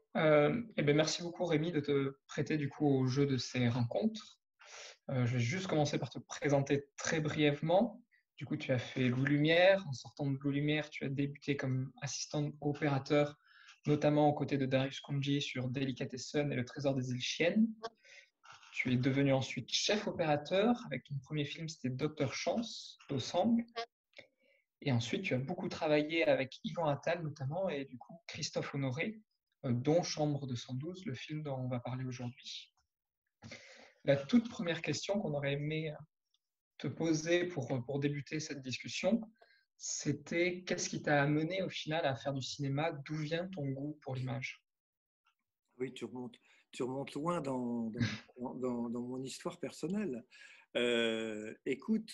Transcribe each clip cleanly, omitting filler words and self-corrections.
Merci beaucoup Rémi de te prêter du coup au jeu de ces rencontres. Je vais juste commencer par te présenter très brièvement. Du coup, tu as fait Loup Lumière. En sortant de Loup Lumière, tu as débuté comme assistant opérateur, notamment aux côtés de Darius Khondji sur Delicatessen et le Trésor des îles Chiennes. Tu es devenu ensuite chef opérateur avec ton premier film, c'était Docteur Chance d'Osang. Et ensuite, tu as beaucoup travaillé avec Yvan Attal notamment et du coup Christophe Honoré, dont Chambre 212, le film dont on va parler aujourd'hui. La toute première question qu'on aurait aimé te poser pour débuter cette discussion, c'était qu'est-ce qui t'a amené au final à faire du cinéma? D'où vient ton goût pour l'image? Oui, tu remontes loin dans mon histoire personnelle. Écoute,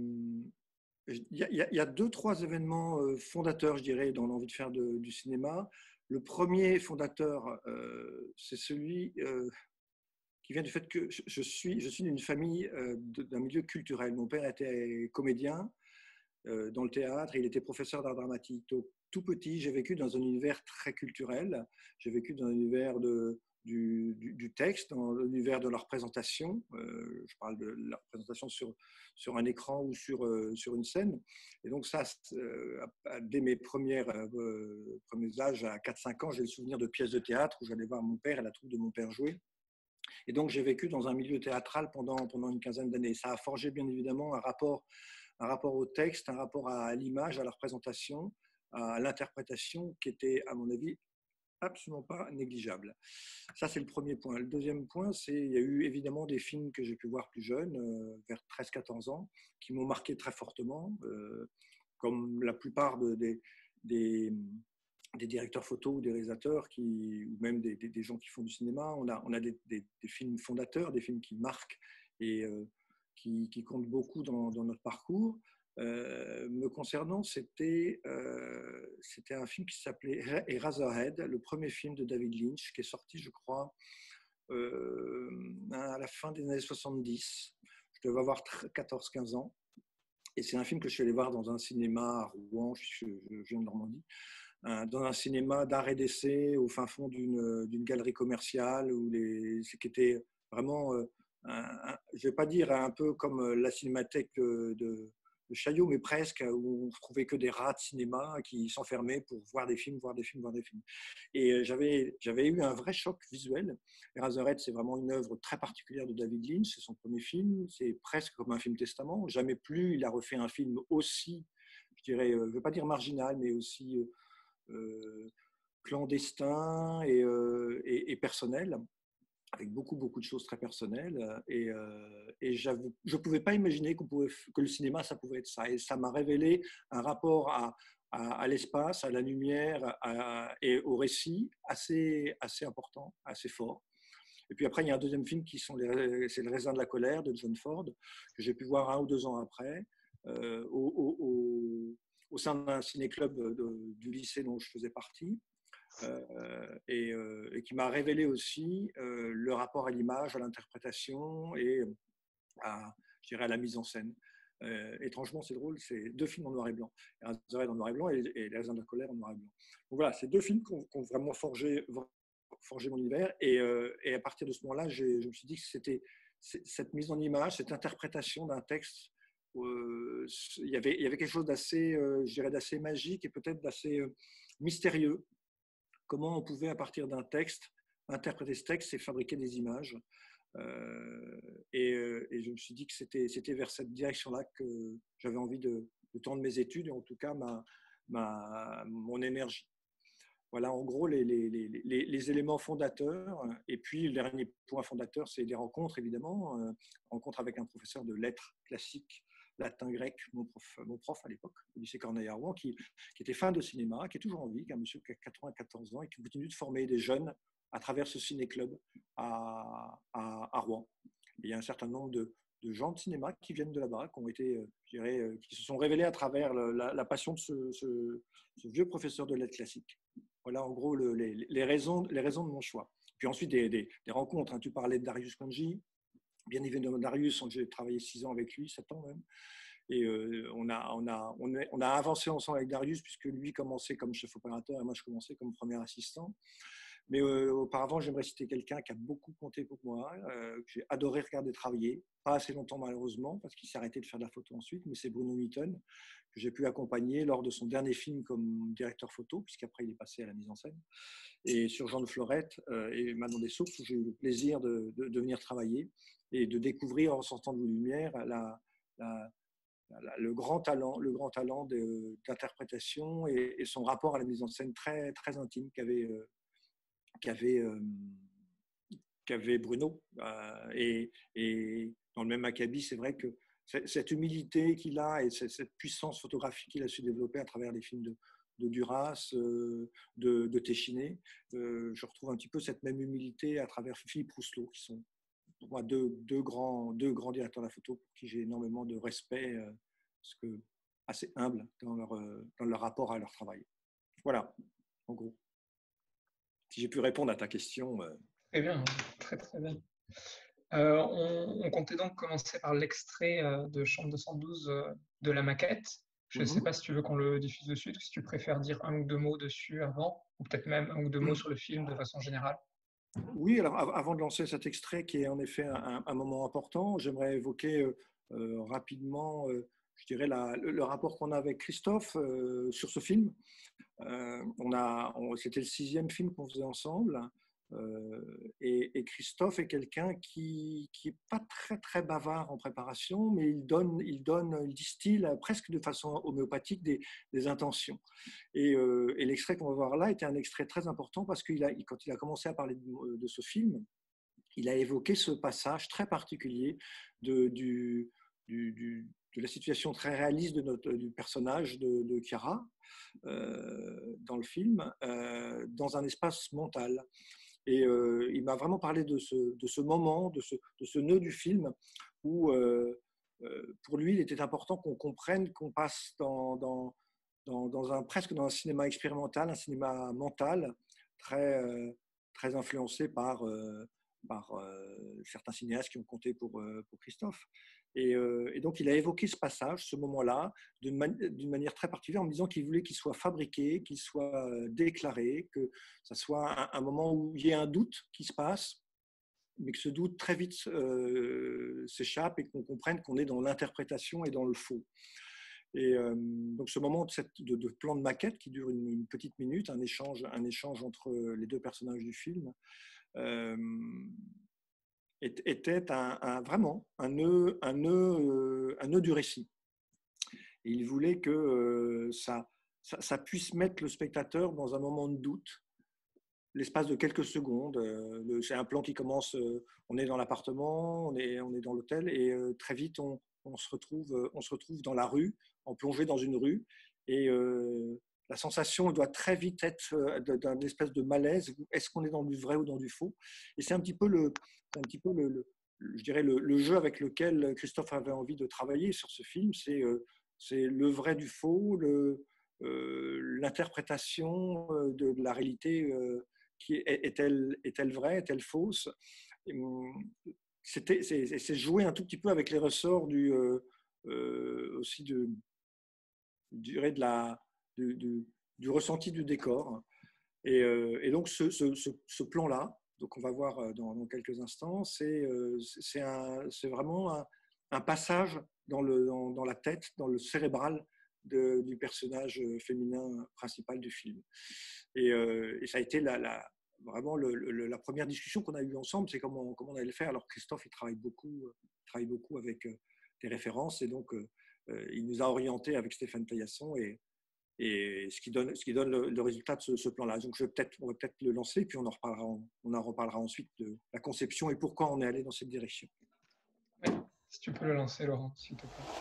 il y a deux, trois événements fondateurs, je dirais, dans l'envie de faire du cinéma. Le premier fondateur, c'est celui qui vient du fait que je suis d'une famille d'un milieu culturel. Mon père était comédien dans le théâtre et il était professeur d'art dramatique. Donc, tout petit, j'ai vécu dans un univers très culturel. J'ai vécu dans un univers du texte, dans l'univers de la représentation. Je parle de la représentation sur un écran ou sur une scène. Et donc ça, dès mes premiers âges, à 4-5 ans, j'ai le souvenir de pièces de théâtre où j'allais voir mon père et la troupe de mon père jouer. Et donc j'ai vécu dans un milieu théâtral pendant une quinzaine d'années. Ça a forgé bien évidemment un rapport au texte, un rapport à l'image, à la représentation, à l'interprétation qui était, à mon avis, absolument pas négligeable. Ça, c'est le premier point. Le deuxième point, c'est il y a eu évidemment des films que j'ai pu voir plus jeune, vers 13-14 ans, qui m'ont marqué très fortement, comme la plupart des, des directeurs photo ou des réalisateurs ou même des gens qui font du cinéma. On a des films fondateurs, des films qui marquent et qui comptent beaucoup dans notre parcours. Me concernant, c'était un film qui s'appelait Eraserhead, le premier film de David Lynch, qui est sorti, je crois, à la fin des années 70. Je devais avoir 14-15 ans. Et c'est un film que je suis allé voir dans un cinéma à Rouen, je viens de Normandie, dans un cinéma d'art et d'essai au fin fond d'une galerie commerciale, qui était vraiment, je ne vais pas dire un peu comme la cinémathèque de Chaillot, mais presque, où on ne trouvait que des rats de cinéma qui s'enfermaient pour voir des films, voir des films, voir des films. Et j'avais eu un vrai choc visuel. Eraserhead, c'est vraiment une œuvre très particulière de David Lynch, c'est son premier film, c'est presque comme un film testament. Jamais plus il a refait un film aussi, je dirais, je ne veux pas dire marginal, mais aussi clandestin et personnel, avec beaucoup, beaucoup de choses très personnelles. Et je ne pouvais pas imaginer que le cinéma, ça pouvait être ça. Et ça m'a révélé un rapport à l'espace, à la lumière et au récit assez important, assez fort. Et puis après, il y a un deuxième film c'est Le Raisin de la colère de John Ford, que j'ai pu voir 1 ou 2 ans après, euh, au, au, au sein d'un ciné-club du lycée dont je faisais partie, et qui m'a révélé aussi le rapport à l'image, à l'interprétation et je dirais, à la mise en scène. Étrangement, c'est drôle, c'est 2 films en noir et blanc. Razorhead en noir et blanc et Les Raisins de la colère en noir et blanc. Donc voilà, c'est 2 films qui ont vraiment forgé mon univers. Et à partir de ce moment-là, je me suis dit que c'était cette mise en image, cette interprétation d'un texte. Il y avait quelque chose d'assez, je dirais, d'assez magique et peut-être d'assez mystérieux. Comment on pouvait, à partir d'un texte, interpréter ce texte et fabriquer des images. Et je me suis dit que c'était vers cette direction-là que j'avais envie de tendre mes études et en tout cas mon énergie. Voilà en gros les éléments fondateurs. Et puis le dernier point fondateur, c'est des rencontres évidemment. Rencontre avec un professeur de lettres classiques, latin-grec, mon prof à l'époque, au lycée Corneille à Rouen, qui était fan de cinéma, qui est toujours en vie, qui est un monsieur qui a 94 ans et qui continue de former des jeunes à travers ce ciné-club à Rouen. Et il y a un certain nombre de gens de cinéma qui viennent de là-bas, qui ont été, je dirais, qui se sont révélés à travers la passion de ce vieux professeur de lettres classiques. Voilà en gros les raisons de mon choix. Puis ensuite des rencontres. Hein. Tu parlais de Darius Khondji. Bien évidemment, Darius, j'ai travaillé 6 ans avec lui, 7 ans même. Et on a avancé ensemble avec Darius, puisque lui commençait comme chef opérateur et moi je commençais comme premier assistant. Mais auparavant, j'aimerais citer quelqu'un qui a beaucoup compté pour moi, que j'ai adoré regarder travailler, pas assez longtemps malheureusement, parce qu'il s'est arrêté de faire de la photo ensuite, mais c'est Bruno Newton, que j'ai pu accompagner lors de son dernier film comme directeur photo, puisqu'après il est passé à la mise en scène, et sur Jean de Florette et Manon des Sources, où j'ai eu le plaisir de venir travailler et de découvrir en sortant de vos lumières le grand talent d'interprétation et son rapport à la mise en scène très, très intime qu'avait Bruno. Et dans le même acabit, c'est vrai que cette humilité qu'il a et cette puissance photographique qu'il a su développer à travers les films de Duras, de Téchiné, je retrouve un petit peu cette même humilité à travers Philippe Rousselot, qui sont pour moi deux grands directeurs de la photo pour qui j'ai énormément de respect, parce que assez humbles dans leur rapport à leur travail. Voilà, en gros. Si j'ai pu répondre à ta question. Très bien, très très bien. On comptait donc commencer par l'extrait de Chambre 212 de la maquette. Je ne sais pas si tu veux qu'on le diffuse de suite ou si tu préfères dire un ou deux mots dessus avant, ou peut-être même un ou deux mots sur le film de façon générale. Oui, alors avant de lancer cet extrait qui est en effet un moment important, j'aimerais évoquer rapidement, je dirais, le rapport qu'on a avec Christophe sur ce film. C'était le 6e film qu'on faisait ensemble. Et Christophe est quelqu'un qui est pas très très bavard en préparation, mais il distille presque de façon homéopathique des intentions. Et l'extrait qu'on va voir là était un extrait très important parce que quand il a commencé à parler de ce film, il a évoqué ce passage très particulier de la situation très réaliste du personnage de Chiara dans le film, dans un espace mental. Et il m'a vraiment parlé de ce moment, de ce nœud du film où, pour lui, il était important qu'on comprenne qu'on passe presque dans un cinéma expérimental, un cinéma mental, très influencé par certains cinéastes qui ont compté pour Christophe. Et donc, il a évoqué ce passage, ce moment-là, d'une manière très particulière, en me disant qu'il voulait qu'il soit fabriqué, qu'il soit déclaré, que ça soit un moment où il y ait un doute qui se passe, mais que ce doute très vite s'échappe et qu'on comprenne qu'on est dans l'interprétation et dans le faux. Et donc ce moment de plan de maquette qui dure une petite minute, un échange entre les deux personnages du film, était vraiment un nœud du récit. Et il voulait que ça puisse mettre le spectateur dans un moment de doute, l'espace de quelques secondes. C'est un plan qui commence, on est dans l'appartement, on est dans l'hôtel, et très vite on se retrouve dans la rue, en plongée dans une rue, et la sensation doit très vite être d'un espèce de malaise. Est-ce qu'on est dans du vrai ou dans du faux? Et c'est un petit peu je dirais le jeu avec lequel Christophe avait envie de travailler sur ce film. C'est le vrai du faux, l'interprétation de la réalité est-elle vraie, est-elle fausse? C'est jouer un tout petit peu avec les ressorts aussi du ressenti du décor. Et donc ce plan-là, donc on va voir dans quelques instants, c'est vraiment un passage dans la tête, dans le cérébral du personnage féminin principal du film. Et ça a été vraiment la première discussion qu'on a eue ensemble, c'est comment on allait le faire. Alors Christophe, il travaille beaucoup avec des références, et donc il nous a orientés avec Stéphane Taillasson, et ce qui donne le résultat de ce plan-là. Donc on va peut-être le lancer, puis on en reparlera ensuite de la conception et pourquoi on est allé dans cette direction. Oui, si tu peux le lancer, Laurent, s'il te plaît.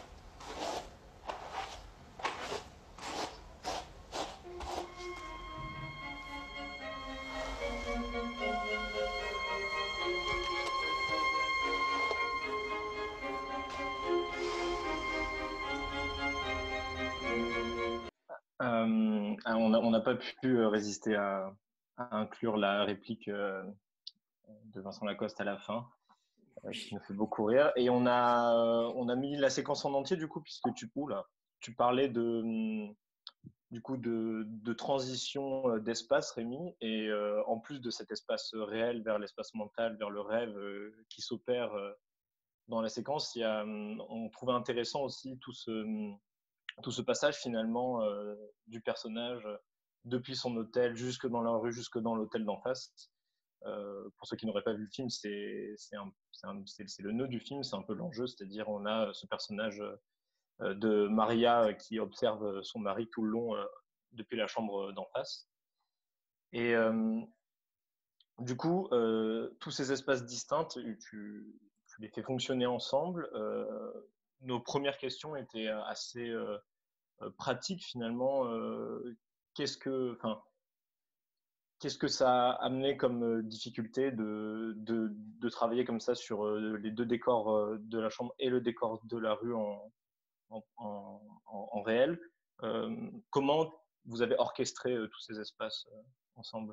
On n'a pas pu résister à inclure la réplique de Vincent Lacoste à la fin, qui nous fait beaucoup rire. Et on a mis la séquence en entier, du coup, puisque tu parlais du coup de transition d'espace, Rémi, et en plus de cet espace réel vers l'espace mental, vers le rêve qui s'opère dans la séquence, on trouvait intéressant aussi tout ce passage finalement du personnage depuis son hôtel jusque dans la rue, jusque dans l'hôtel d'en face. Pour ceux qui n'auraient pas vu le film, c'est le nœud du film, c'est un peu l'enjeu, c'est-à-dire on a ce personnage de Maria qui observe son mari tout le long depuis la chambre d'en face. Et du coup, tous ces espaces distincts, tu les fais fonctionner ensemble. Nos premières questions étaient assez pratiques finalement. Enfin, qu'est-ce que ça a amené comme difficulté de travailler comme ça sur les deux décors de la chambre et le décor de la rue en réel? Comment vous avez orchestré tous ces espaces ensemble?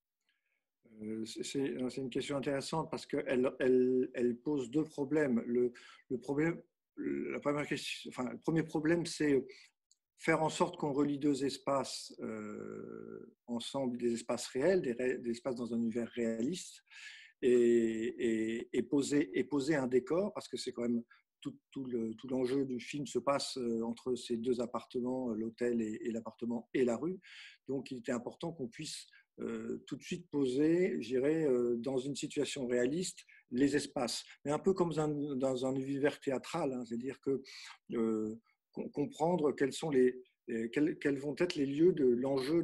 C'est une question intéressante parce qu'elle pose deux problèmes. La première question, enfin, le premier problème, c'est faire en sorte qu'on relie deux espaces ensemble, des espaces réels, des espaces dans un univers réaliste, et poser un décor, parce que c'est quand même tout l'enjeu du film se passe entre ces deux appartements, l'hôtel et l'appartement et la rue. Donc, il était important qu'on puisse tout de suite poser, je dirais, dans une situation réaliste, les espaces. Mais un peu comme dans un univers théâtral, hein, c'est-à-dire que comprendre quels vont être les lieux de l'enjeu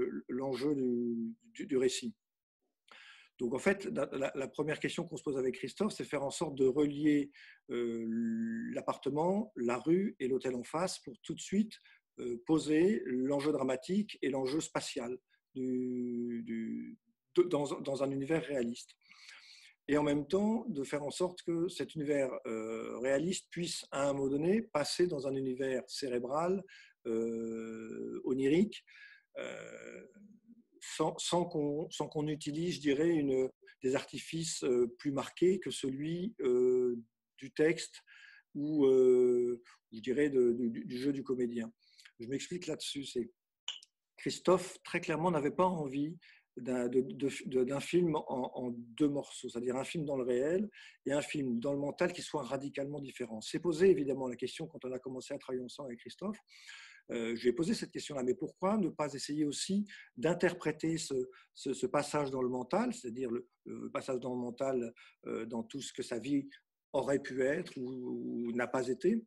du récit. Donc en fait, la première question qu'on se pose avec Christophe, c'est faire en sorte de relier l'appartement, la rue et l'hôtel en face pour tout de suite poser l'enjeu dramatique et l'enjeu spatial dans un univers réaliste. Et en même temps, de faire en sorte que cet univers réaliste puisse, à un moment donné, passer dans un univers cérébral, onirique, sans qu'on utilise, je dirais, des artifices plus marqués que celui du texte ou, je dirais, du jeu du comédien. Je m'explique là-dessus. Christophe, très clairement, n'avait pas envie d'un film en deux morceaux, c'est-à-dire un film dans le réel et un film dans le mental qui soit radicalement différent. C'est posé évidemment la question quand on a commencé à travailler ensemble avec Christophe. Je lui ai posé cette question-là, mais pourquoi ne pas essayer aussi d'interpréter ce passage dans le mental, c'est-à-dire le passage dans le mental dans tout ce que sa vie aurait pu être ou n'a pas été,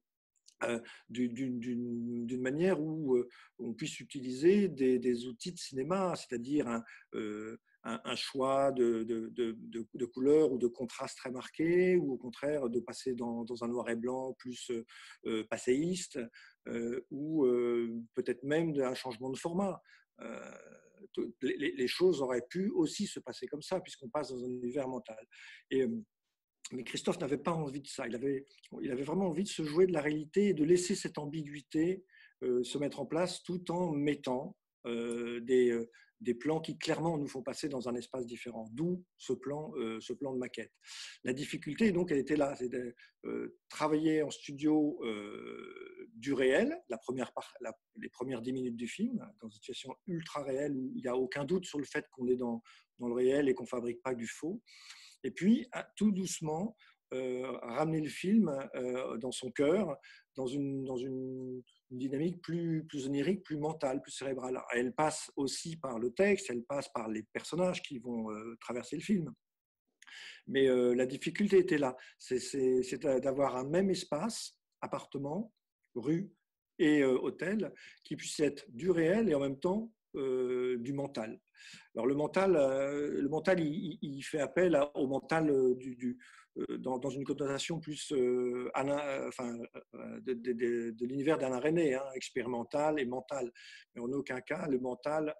d'une manière où on puisse utiliser des outils de cinéma, c'est-à-dire un choix de couleurs ou de contrastes très marqués, ou au contraire de passer dans un noir et blanc plus passéiste, ou peut-être même un changement de format. Les choses auraient pu aussi se passer comme ça, puisqu'on passe dans un univers mental. Mais Christophe n'avait pas envie de ça. Il avait vraiment envie de se jouer de la réalité et de laisser cette ambiguïté se mettre en place tout en mettant des plans qui clairement nous font passer dans un espace différent. D'où ce plan de maquette. La difficulté, donc, elle était là, c'est de travailler en studio du réel, les premières 10 minutes du film, dans une situation ultra réelle où il n'y a aucun doute sur le fait qu'on est dans le réel et qu'on ne fabrique pas du faux. Et puis, tout doucement, ramener le film dans son cœur, dans une dynamique plus onirique, plus mentale, plus cérébrale. Elle passe aussi par le texte, elle passe par les personnages qui vont traverser le film. Mais la difficulté était là, c'est d'avoir un même espace, appartement, rue et hôtel, qui puisse être du réel et en même temps du mental. Alors le mental, il fait appel au mental dans une connotation plus de l'univers d'Alain Resnais, hein, expérimental et mental. Mais en aucun cas le mental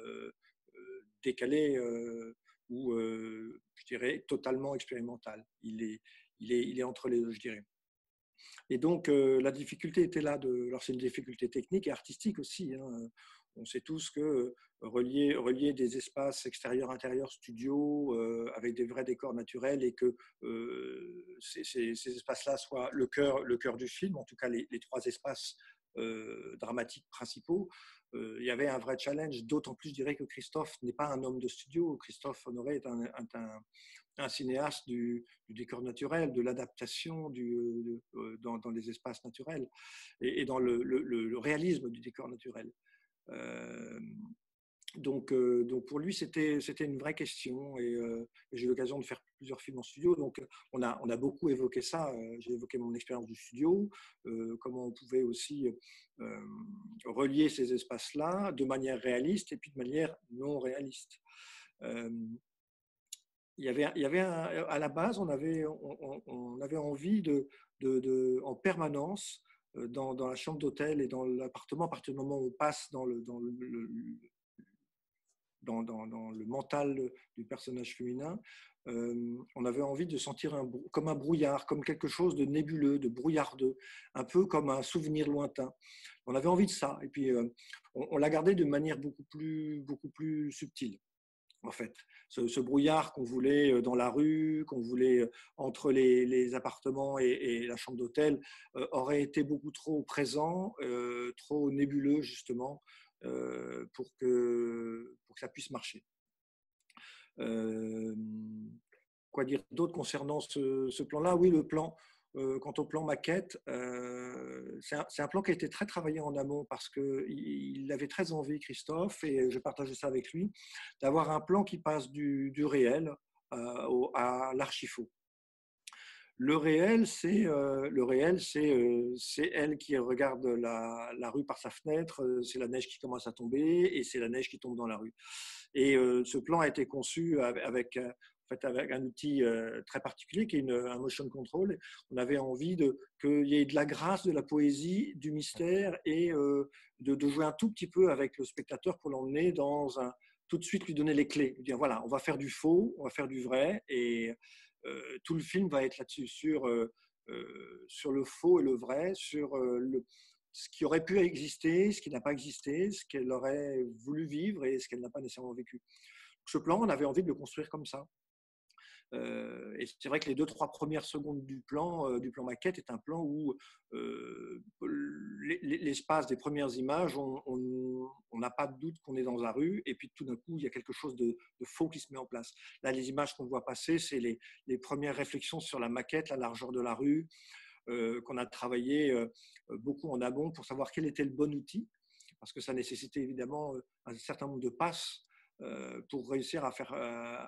décalé ou, je dirais, totalement expérimental. Il est entre les deux, je dirais. Et donc, la difficulté était là. Alors, c'est une difficulté technique et artistique aussi. Hein. On sait tous que relier des espaces extérieurs-intérieurs studio avec des vrais décors naturels et que ces espaces-là soient le cœur du film, en tout cas les trois espaces dramatiques principaux, il y avait un vrai challenge, d'autant plus je dirais que Christophe n'est pas un homme de studio. Christophe Honoré est un cinéaste du décor naturel, de l'adaptation dans les espaces naturels et dans le réalisme du décor naturel. Donc pour lui, c'était une vraie question et j'ai eu l'occasion de faire plusieurs films en studio. Donc, on a beaucoup évoqué ça. J'ai évoqué mon expérience du studio, comment on pouvait aussi relier ces espaces-là de manière réaliste et puis de manière non réaliste. Il y avait à la base, on avait envie en permanence dans la chambre d'hôtel et dans l'appartement, à partir du moment où on passe dans le mental du personnage féminin, on avait envie de sentir comme un brouillard, comme quelque chose de nébuleux, de brouillardeux, un peu comme un souvenir lointain. On avait envie de ça, et puis on l'a gardé de manière beaucoup plus subtile. En fait, ce brouillard qu'on voulait dans la rue, qu'on voulait entre les appartements et la chambre d'hôtel, aurait été beaucoup trop présent, trop nébuleux justement, pour que ça puisse marcher. Quoi dire d'autre concernant ce plan-là? Oui, le plan. Quant au plan maquette, c'est un plan qui a été très travaillé en amont parce qu'il avait très envie, Christophe, et je partageais ça avec lui, d'avoir un plan qui passe du réel à l'archi-faux. Le réel, c'est elle qui regarde la rue par sa fenêtre, c'est la neige qui commence à tomber et c'est la neige qui tombe dans la rue. Et ce plan a été conçu avec un outil très particulier qui est un motion control. On avait envie qu'il y ait de la grâce, de la poésie, du mystère et de jouer un tout petit peu avec le spectateur pour l'emmener tout de suite lui donner les clés. Lui dire voilà, on va faire du faux, on va faire du vrai et tout le film va être là-dessus, sur le faux et le vrai, sur ce qui aurait pu exister, ce qui n'a pas existé, ce qu'elle aurait voulu vivre et ce qu'elle n'a pas nécessairement vécu. Ce plan, on avait envie de le construire comme ça. Et c'est vrai que les 2-3 premières secondes du plan maquette est un plan où l'espace des premières images, on n'a pas de doute qu'on est dans la rue, et puis tout d'un coup, il y a quelque chose de faux qui se met en place. Là, les images qu'on voit passer, c'est les premières réflexions sur la maquette, la largeur de la rue, qu'on a travaillé beaucoup en amont pour savoir quel était le bon outil, parce que ça nécessitait évidemment un certain nombre de passes pour réussir à faire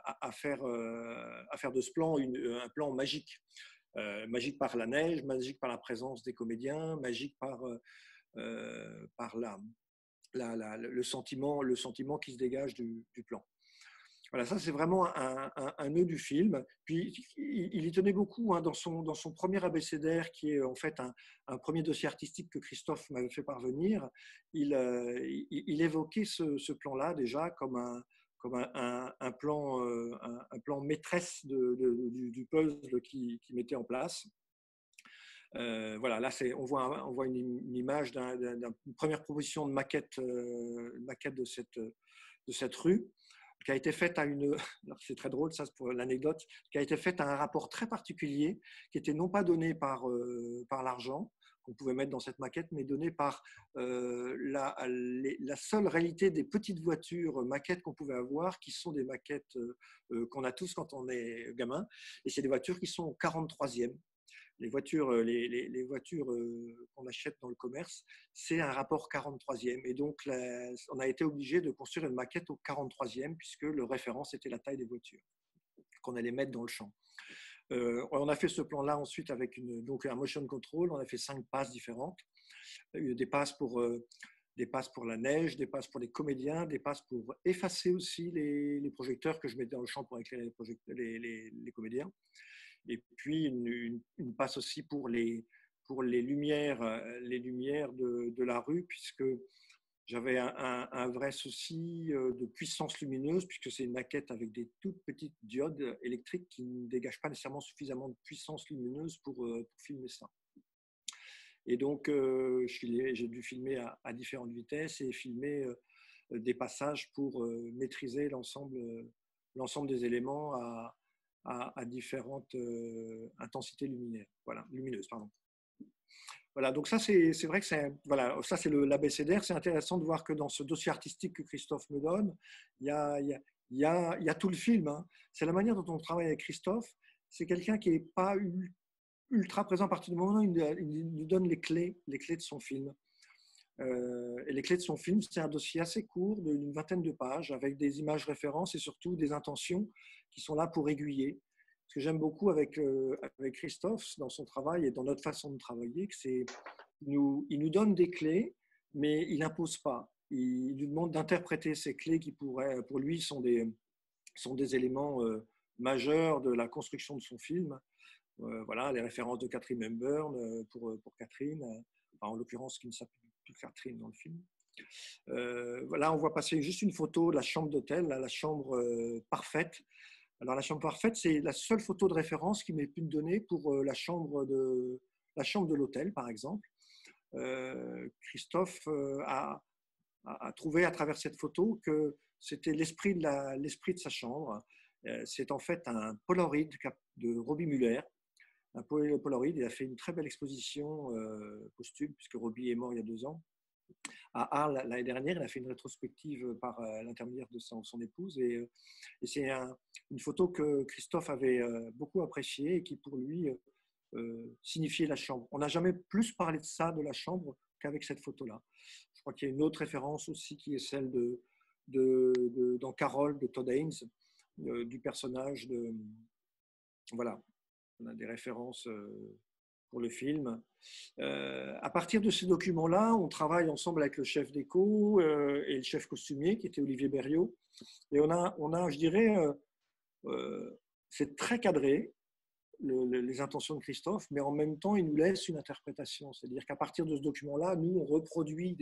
de ce plan un plan magique. Magique par la neige, magique par la présence des comédiens, magique par le sentiment qui se dégage du plan. Voilà, ça c'est vraiment un nœud du film. Puis il y tenait beaucoup dans son premier abécédaire, qui est en fait un premier dossier artistique que Christophe m'avait fait parvenir. Il évoquait ce plan-là déjà comme un plan maîtresse du puzzle qu'il mettait en place. Voilà, là on voit une image d'une première proposition de maquette de cette rue, qui a été faite c'est très drôle, ça c'est pour l'anecdote, qui a été faite à un rapport très particulier, qui était non pas donné par l'argent qu'on pouvait mettre dans cette maquette, mais donné par la seule réalité des petites voitures maquettes qu'on pouvait avoir, qui sont des maquettes qu'on a tous quand on est gamin, et c'est des voitures qui sont au 43e. Les voitures qu'on achète dans le commerce, c'est un rapport 43e. Et donc, on a été obligé de construire une maquette au 43e, puisque le référence était la taille des voitures qu'on allait mettre dans le champ. On a fait ce plan-là ensuite avec un motion control. On a fait 5 passes différentes. Des passes pour la neige, des passes pour les comédiens, des passes pour effacer aussi les projecteurs que je mettais dans le champ pour éclairer les comédiens. Et puis une passe aussi pour les lumières de la rue, puisque j'avais un vrai souci de puissance lumineuse, puisque c'est une maquette avec des toutes petites diodes électriques qui ne dégagent pas nécessairement suffisamment de puissance lumineuse pour filmer ça. Et donc, j'ai dû filmer à différentes vitesses et filmer des passages pour maîtriser l'ensemble des éléments à différentes intensités lumineuses. Pardon. Voilà, donc ça, c'est vrai que voilà, ça, c'est l'abécédaire. C'est intéressant de voir que dans ce dossier artistique que Christophe me donne, il y a, il y a, il y a, il y a tout le film. Hein. C'est la manière dont on travaille avec Christophe. C'est quelqu'un qui n'est pas ultra présent à partir du moment où il nous donne les clés de son film. Et les clés de son film, c'est un dossier assez court, d'une vingtaine de pages, avec des images références et surtout des intentions qui sont là pour aiguiller. Ce que j'aime beaucoup avec Christophe dans son travail et dans notre façon de travailler, c'est qu'il nous donne des clés, mais il n'impose pas. Il nous demande d'interpréter ces clés qui, pour lui, sont des éléments majeurs de la construction de son film. Voilà, les références de Catherine Hepburn pour Catherine, en l'occurrence qui ne s'appelle plus Catherine dans le film. Voilà, on voit passer juste une photo de la chambre d'hôtel, la chambre parfaite. Alors la chambre parfaite, c'est la seule photo de référence qui m'ait pu me donner pour la chambre de l'hôtel, par exemple. Christophe a trouvé à travers cette photo que c'était l'esprit de sa chambre. C'est en fait un Polaroid de Robbie Muller. Un Polaroid, il a fait une très belle exposition posthume, puisque Robbie est mort il y a 2 ans. À Arles, l'année dernière, il a fait une rétrospective par l'intermédiaire de son épouse. Et c'est une photo que Christophe avait beaucoup appréciée et qui, pour lui, signifiait la chambre. On n'a jamais plus parlé de ça, de la chambre, qu'avec cette photo-là. Je crois qu'il y a une autre référence aussi qui est celle dans Carole de Todd Haynes, du personnage de... Voilà, on a des références pour le film. À partir de ces documents-là, on travaille ensemble avec le chef déco et le chef costumier, qui était Olivier Berriot. Et on a je dirais, c'est très cadré, les intentions de Christophe, mais en même temps, il nous laisse une interprétation. C'est-à-dire qu'à partir de ce document-là, nous, on reproduit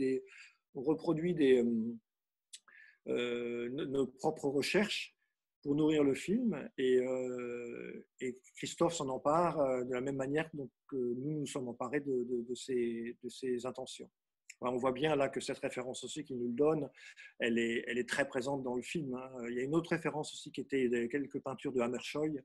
nos propres recherches pour nourrir le film, et Christophe s'en empare de la même manière que nous nous sommes emparés de ses intentions. On voit bien là que cette référence aussi qu'il nous le donne, elle est très présente dans le film. Hein. Il y a une autre référence aussi qui était quelques peintures de Hammershøi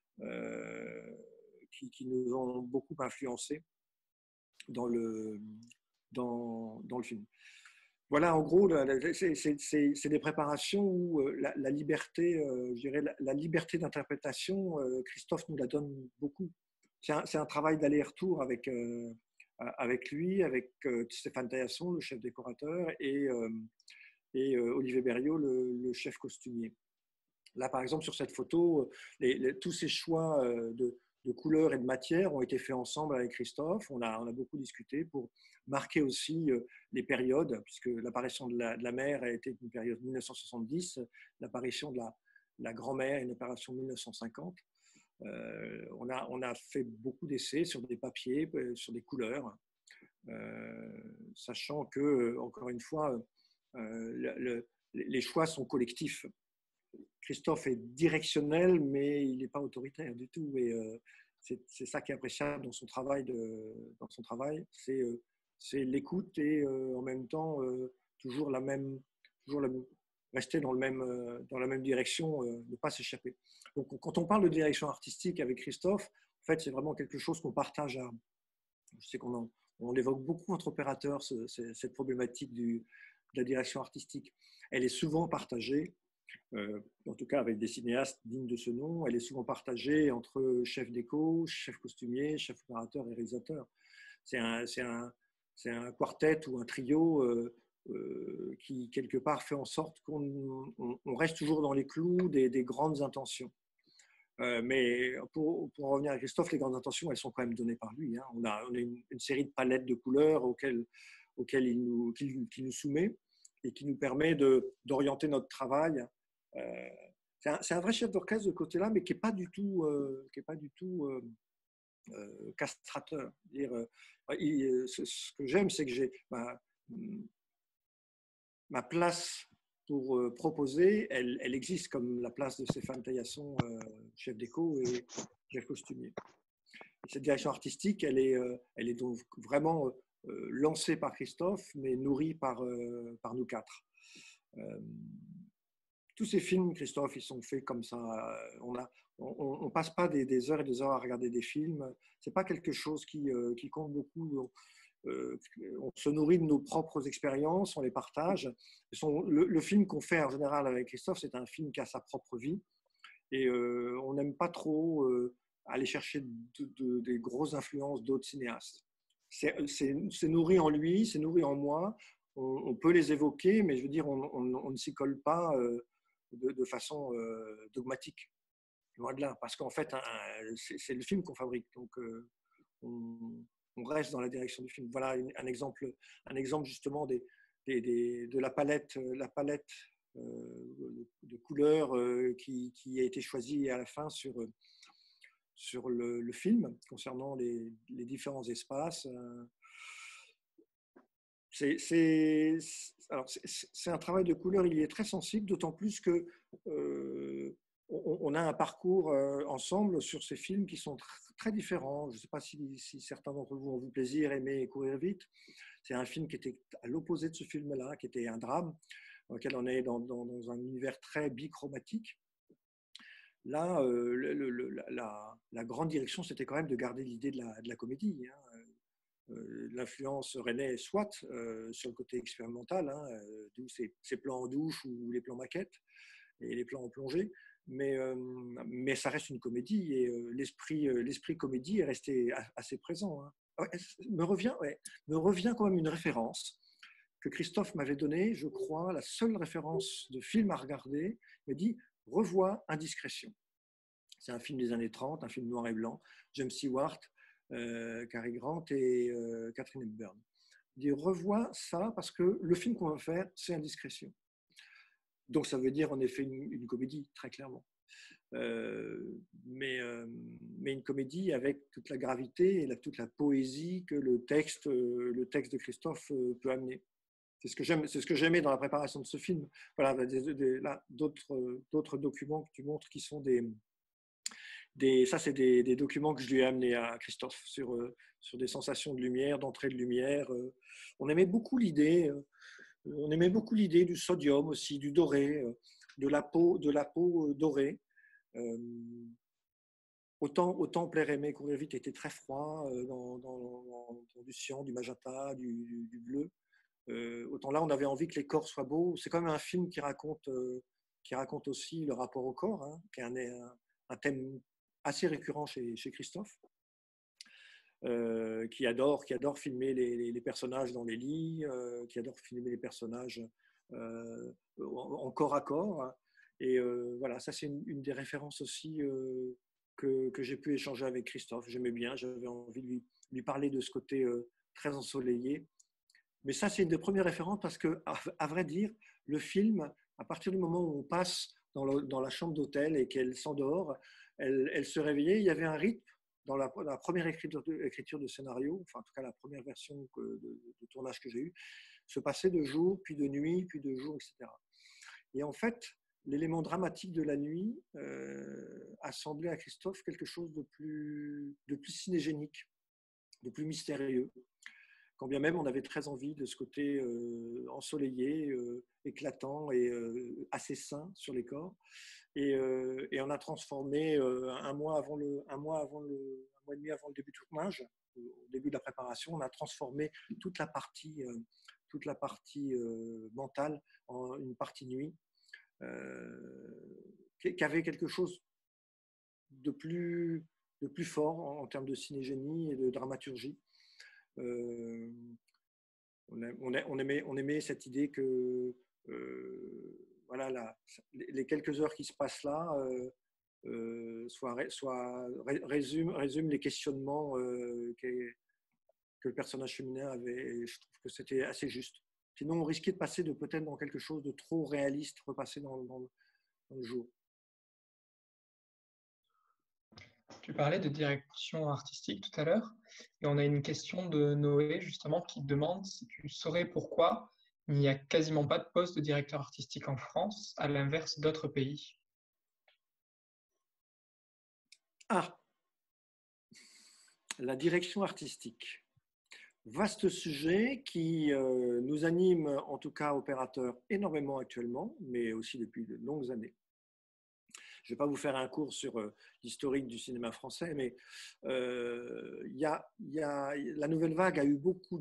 qui nous ont beaucoup influencés dans le film. Voilà, en gros, c'est des préparations où la liberté, je dirais, la liberté d'interprétation, Christophe nous la donne beaucoup. C'est un travail d'aller-retour avec lui, avec Stéphane Taillasson, le chef décorateur, et Olivier Berriot, le chef costumier. Là, par exemple, sur cette photo, tous ces choix de couleurs et de matières ont été faits ensemble avec Christophe. On a beaucoup discuté pour marquer aussi les périodes, puisque l'apparition de la mère a été une période 1970, l'apparition de la grand-mère une apparition 1950. On a fait beaucoup d'essais sur des papiers, sur des couleurs, sachant que, encore une fois, les choix sont collectifs. Christophe est directionnel, mais il n'est pas autoritaire du tout. Et c'est ça qui est appréciable dans son travail. C'est l'écoute et en même temps rester dans la même direction, ne pas s'échapper. Donc, quand on parle de direction artistique avec Christophe, en fait, c'est vraiment quelque chose qu'on partage. Je sais qu'on évoque beaucoup entre opérateurs cette problématique de la direction artistique. Elle est souvent partagée. En tout cas avec des cinéastes dignes de ce nom, elle est souvent partagée entre chef déco, chef costumier, chef opérateur et réalisateur. C'est un quartet ou un trio qui, quelque part, fait en sorte qu'on reste toujours dans les clous des grandes intentions. Mais pour revenir à Christophe, les grandes intentions, elles sont quand même données par lui. Hein. On a une série de palettes de couleurs auxquelles il nous soumet et qui nous permet d'orienter notre travail. C'est un vrai chef d'orchestre de côté-là, mais qui n'est pas du tout, castrateur. Ce que j'aime, c'est que j'ai ma place pour proposer, elle existe comme la place de Stéphane Taillasson, chef déco et chef costumier. Et cette direction artistique, elle est donc vraiment lancée par Christophe, mais nourrie par nous quatre. Tous ces films, Christophe, ils sont faits comme ça. On on passe pas des heures et des heures à regarder des films. C'est pas quelque chose qui compte beaucoup. On se nourrit de nos propres expériences, on les partage. Le film qu'on fait en général avec Christophe, c'est un film qui a sa propre vie. Et on n'aime pas trop aller chercher des grosses influences d'autres cinéastes. C'est nourri en lui, c'est nourri en moi. On peut les évoquer, mais je veux dire, on ne s'y colle pas de façon dogmatique. Loin de là, parce qu'en fait, c'est le film qu'on fabrique. Donc, on reste dans la direction du film. Voilà un exemple justement de la palette de couleurs qui a été choisie à la fin sur le film concernant les différents espaces. C'est un travail de couleur, il y est très sensible, d'autant plus que on a un parcours ensemble sur ces films qui sont très différents. Je ne sais pas si certains d'entre vous ont eu plaisir, aimé Courir vite. C'est un film qui était à l'opposé de ce film-là, qui était un drame, dans lequel on est dans un univers très bichromatique. Là, la grande direction, c'était quand même de garder l'idée de la comédie. L'influence rennais soit sur le côté expérimental, d'où ces plans en douche ou les plans maquettes et les plans en plongée, mais ça reste une comédie et l'esprit comédie est resté assez présent. Me revient quand même une référence que Christophe m'avait donnée, je crois, la seule référence de film à regarder. Il m'a dit « Revois Indiscrétion ». C'est un film des années 30, un film noir et blanc, James Stewart, Cary Grant et Katharine Hepburn. Il dit « Revois ça parce que le film qu'on va faire, c'est Indiscrétion ». Donc ça veut dire en effet une comédie, très clairement. Mais une comédie avec toute la gravité et toute la poésie que le texte de Christophe peut amener. C'est ce que j'aimais dans la préparation de ce film. Voilà, là, d'autres documents que tu montres qui sont ça, c'est des documents que je lui ai amenés à Christophe sur des sensations de lumière, d'entrée de lumière. On aimait beaucoup l'idée du sodium aussi, du doré, de la peau dorée. Autant Plaire aimer courir vite était très froid dans du cyan, du magenta, du bleu. Autant là, on avait envie que les corps soient beaux. C'est quand même un film qui raconte aussi le rapport au corps, qui est un thème assez récurrent chez Christophe, qui adore filmer les personnages dans les lits, qui adore filmer les personnages en corps à corps. Et voilà, ça c'est une des références aussi que j'ai pu échanger avec Christophe. J'aimais bien, j'avais envie de lui parler de ce côté très ensoleillé. Mais ça, c'est une des premières références parce que, à vrai dire, le film, à partir du moment où on passe dans la chambre d'hôtel et qu'elle s'endort, elle se réveillait. Il y avait un rythme dans la première écriture de scénario, enfin en tout cas la première version de tournage que j'ai eue, se passait de jour, puis de nuit, puis de jour, etc. Et en fait, l'élément dramatique de la nuit a semblé à Christophe quelque chose de plus cinégénique, de plus mystérieux. Quand bien même on avait très envie de ce côté ensoleillé, éclatant et assez sain sur les corps. Et on a transformé un mois et demi avant le début du tournage, au début de la préparation, on a transformé toute la partie mentale en une partie nuit, qui avait quelque chose de plus fort en termes de cinégénie et de dramaturgie. On aimait cette idée que voilà, les quelques heures qui se passent là résument les questionnements que le personnage féminin avait. Et je trouve que c'était assez juste. Sinon, on risquait de passer peut-être dans quelque chose de trop réaliste, repasser dans le jour. Tu parlais de direction artistique tout à l'heure, et on a une question de Noé justement qui demande si tu saurais pourquoi il n'y a quasiment pas de poste de directeur artistique en France, à l'inverse d'autres pays. La direction artistique. Vaste sujet qui nous anime, en tout cas opérateurs, énormément actuellement, mais aussi depuis de longues années. Je ne vais pas vous faire un cours sur l'historique du cinéma français, mais la nouvelle vague a eu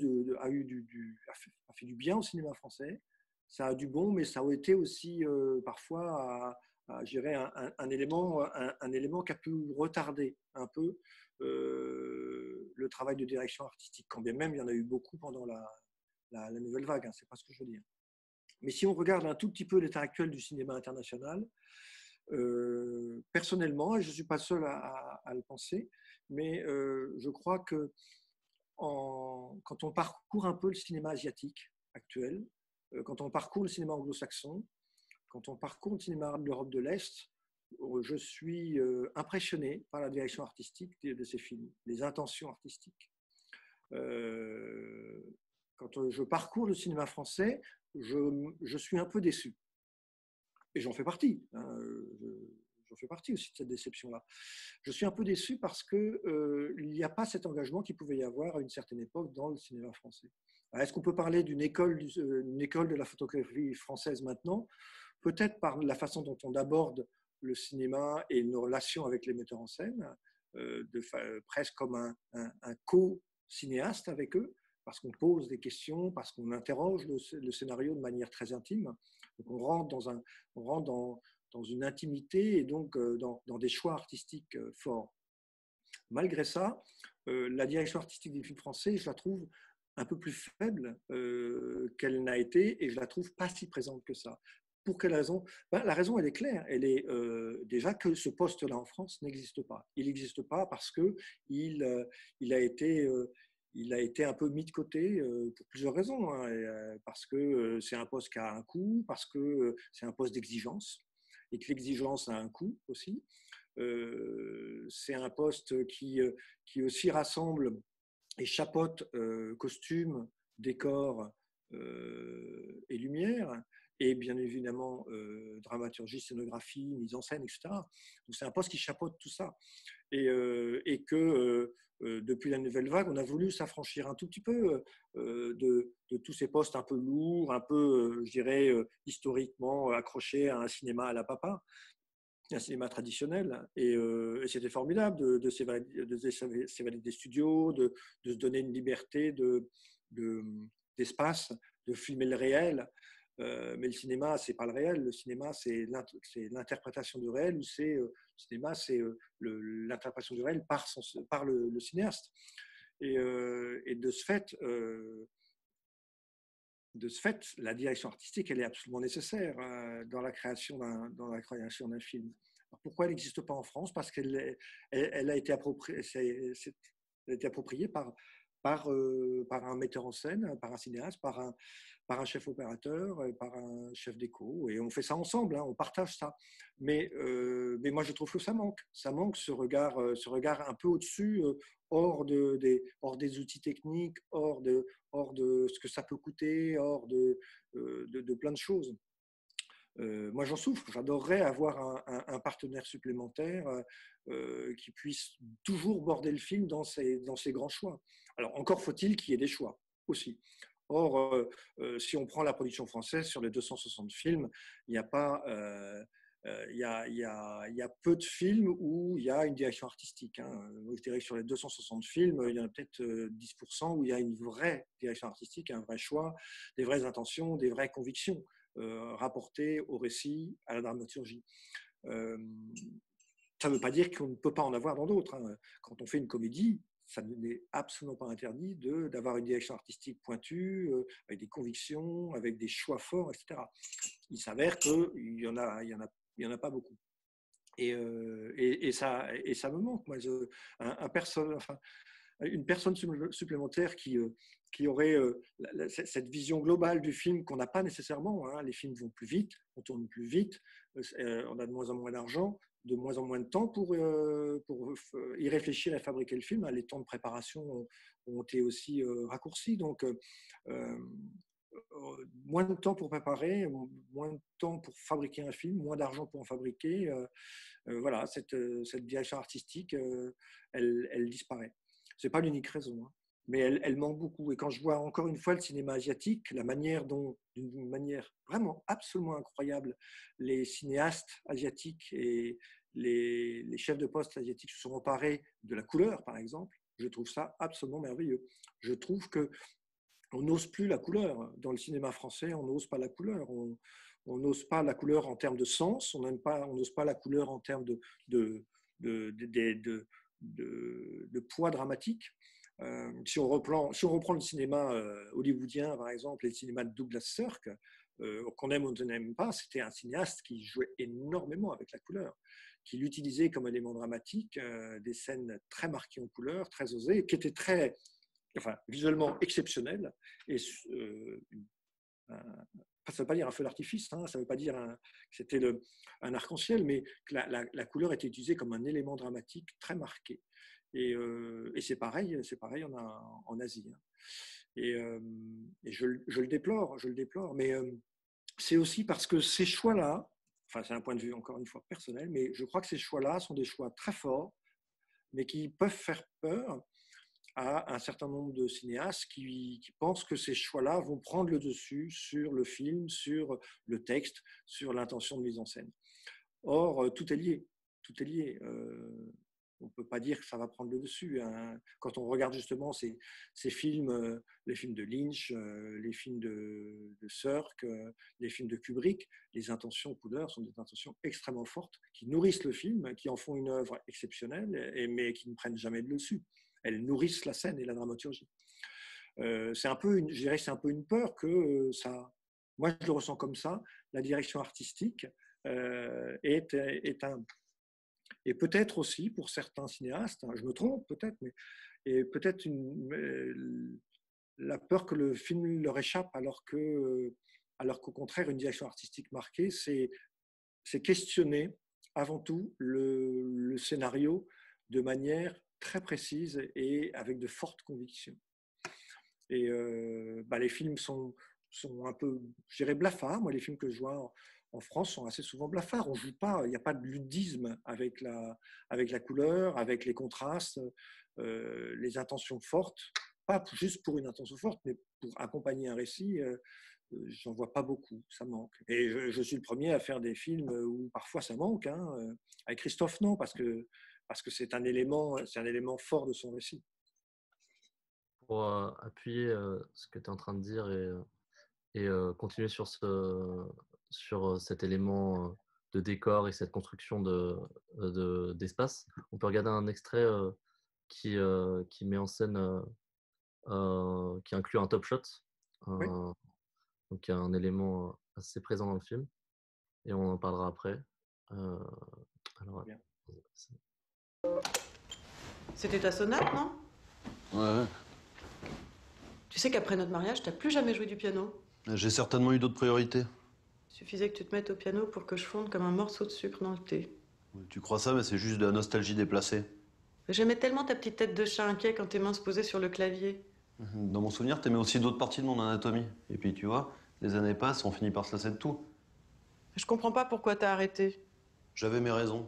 a fait du bien au cinéma français. Ça a du bon, mais ça a été aussi parfois je dirais un élément qui a pu retarder un peu le travail de direction artistique, quand bien même il y en a eu beaucoup pendant la nouvelle vague, hein, c'est pas ce que je veux dire. Mais si on regarde un tout petit peu l'état actuel du cinéma international, personnellement, et je ne suis pas seul à le penser, mais je crois que quand on parcourt un peu le cinéma asiatique actuel, quand on parcourt le cinéma anglo-saxon, quand on parcourt le cinéma de l'Europe de l'Est, je suis impressionné par la direction artistique de ces films, les intentions artistiques. Quand je parcours le cinéma français, je suis un peu déçu. Et j'en fais partie. Hein, j'en fais partie aussi de cette déception-là. Je suis un peu déçu parce qu'il n'y a pas cet engagement qu'il pouvait y avoir à une certaine époque dans le cinéma français. Est-ce qu'on peut parler d'une école de la photographie française maintenant? Peut-être par la façon dont on aborde le cinéma et nos relations avec les metteurs en scène, presque comme un co-cinéaste avec eux, parce qu'on pose des questions, parce qu'on interroge le scénario de manière très intime. Donc on rentre dans une intimité et donc dans des choix artistiques forts. Malgré ça, la direction artistique des films français, je la trouve un peu plus faible qu'elle n'a été, et je la trouve pas si présente que ça. Pour quelle raison? La raison, elle est claire. Elle est déjà que ce poste-là en France n'existe pas. Il n'existe pas parce qu'il a été un peu mis de côté pour plusieurs raisons. Hein, parce que c'est un poste qui a un coût, parce que c'est un poste d'exigence, et que l'exigence a un coût aussi. C'est un poste qui aussi rassemble et chapeaute costumes, décors et lumière, et bien évidemment dramaturgie, scénographie, mise en scène, etc. Donc c'est un poste qui chapeaute tout ça. Et que depuis la nouvelle vague, on a voulu s'affranchir un tout petit peu de tous ces postes un peu lourds, un peu, je dirais, historiquement accrochés à un cinéma à la papa, un cinéma traditionnel. Et c'était formidable de s'évader des studios, de se donner une liberté d'espace, de filmer le réel. Mais le cinéma, c'est pas le réel. Le cinéma, c'est l'interprétation du réel. Le cinéma, c'est l'interprétation du réel par le cinéaste. Et de ce fait, la direction artistique, elle est absolument nécessaire dans la création d'un film. Alors pourquoi elle n'existe pas en France? Parce qu'elle a été appropriée par un metteur en scène, par un cinéaste, par un chef opérateur, par un chef déco, et on fait ça ensemble, hein, on partage ça. Mais moi, je trouve que ça manque. Ça manque ce regard un peu au-dessus, hors des outils techniques, hors de ce que ça peut coûter, hors de plein de choses. Moi, j'en souffre. J'adorerais avoir un partenaire supplémentaire qui puisse toujours border le film dans ses grands choix. Alors, encore faut-il qu'il y ait des choix aussi. Or, si on prend la production française sur les 260 films, il n'y a pas... il y a peu de films où il y a une direction artistique. Hein. Je dirais que sur les 260 films, il y en a peut-être 10% où il y a une vraie direction artistique, un vrai choix, des vraies intentions, des vraies convictions rapportées au récit, à la dramaturgie. Ça ne veut pas dire qu'on ne peut pas en avoir dans d'autres. Hein. Quand on fait une comédie, ça n'est absolument pas interdit d'avoir une direction artistique pointue, avec des convictions, avec des choix forts, etc. Il s'avère qu'il n'y en a pas beaucoup. Et ça me manque. Moi, une personne supplémentaire qui aurait cette vision globale du film qu'on n'a pas nécessairement. Hein. Les films vont plus vite, on tourne plus vite, on a de moins en moins d'argent, de moins en moins de temps pour y réfléchir et fabriquer le film. Les temps de préparation ont été aussi raccourcis. Donc, moins de temps pour préparer, moins de temps pour fabriquer un film, moins d'argent pour en fabriquer. Voilà, cette direction artistique, elle disparaît. Ce n'est pas l'unique raison, hein, mais elle manque beaucoup. Et quand je vois encore une fois le cinéma asiatique, la manière dont, d'une manière vraiment absolument incroyable, les cinéastes asiatiques et les chefs de poste asiatiques se sont emparés de la couleur, par exemple, je trouve ça absolument merveilleux. Je trouve qu'on n'ose plus la couleur. Dans le cinéma français, on n'ose pas la couleur. On n'ose pas la couleur en termes de sens, on n'ose pas la couleur en termes de poids dramatique. Si on reprend le cinéma hollywoodien, par exemple, et le cinéma de Douglas Sirk, qu'on aime ou qu'on n'aime pas, c'était un cinéaste qui jouait énormément avec la couleur, qui l'utilisait comme élément dramatique, des scènes très marquées en couleur, très osées, qui étaient visuellement exceptionnelles. Et ça ne veut pas dire un feu d'artifice, hein, ça ne veut pas dire que c'était un arc-en-ciel, mais que la couleur était utilisée comme un élément dramatique très marqué. Et c'est pareil en Asie. Hein. Et je le déplore, mais c'est aussi parce que ces choix-là, enfin c'est un point de vue encore une fois personnel, mais je crois que ces choix-là sont des choix très forts, mais qui peuvent faire peur à un certain nombre de cinéastes qui pensent que ces choix-là vont prendre le dessus sur le film, sur le texte, sur l'intention de mise en scène. Or, tout est lié. Tout est lié. On ne peut pas dire que ça va prendre le dessus. Hein. Quand on regarde justement ces films, les films de Lynch, les films de Sirk, les films de Kubrick, les intentions couleurs sont des intentions extrêmement fortes qui nourrissent le film, qui en font une œuvre exceptionnelle, mais qui ne prennent jamais le dessus. Elles nourrissent la scène et la dramaturgie. C'est un peu une peur que ça. Moi, je le ressens comme ça. La direction artistique et peut-être aussi pour certains cinéastes, je me trompe peut-être, mais et peut-être la peur que le film leur échappe, alors qu'au contraire, une direction artistique marquée, c'est questionner avant tout le scénario de manière très précise et avec de fortes convictions. Et les films sont un peu, je dirais, blafards. Moi, les films que je vois en France sont assez souvent blafards. On joue pas, il n'y a pas de ludisme avec la couleur, avec les contrastes, les intentions fortes. Pas juste pour une intention forte, mais pour accompagner un récit. J'en vois pas beaucoup, ça manque. Et je suis le premier à faire des films où parfois ça manque. Hein. Avec Christophe, non, parce que c'est un élément fort de son récit. Pour appuyer ce que tu es en train de dire et continuer sur cet élément de décor et cette construction d'espace, on peut regarder un extrait qui met en scène, qui inclut un top shot, Oui. donc il y a un élément assez présent dans le film, et on en parlera après. Alors, Bien. C'était ta sonate, non? Ouais. Tu sais qu'après notre mariage, t'as plus jamais joué du piano. J'ai certainement eu d'autres priorités. Il suffisait que tu te mettes au piano pour que je fonde comme un morceau de sucre dans le thé. Tu crois ça, mais c'est juste de la nostalgie déplacée. J'aimais tellement ta petite tête de chat inquiet quand tes mains se posaient sur le clavier. Dans mon souvenir, t'aimais aussi d'autres parties de mon anatomie. Et puis tu vois, les années passent, on finit par se lasser de tout. Je comprends pas pourquoi t'as arrêté. J'avais mes raisons.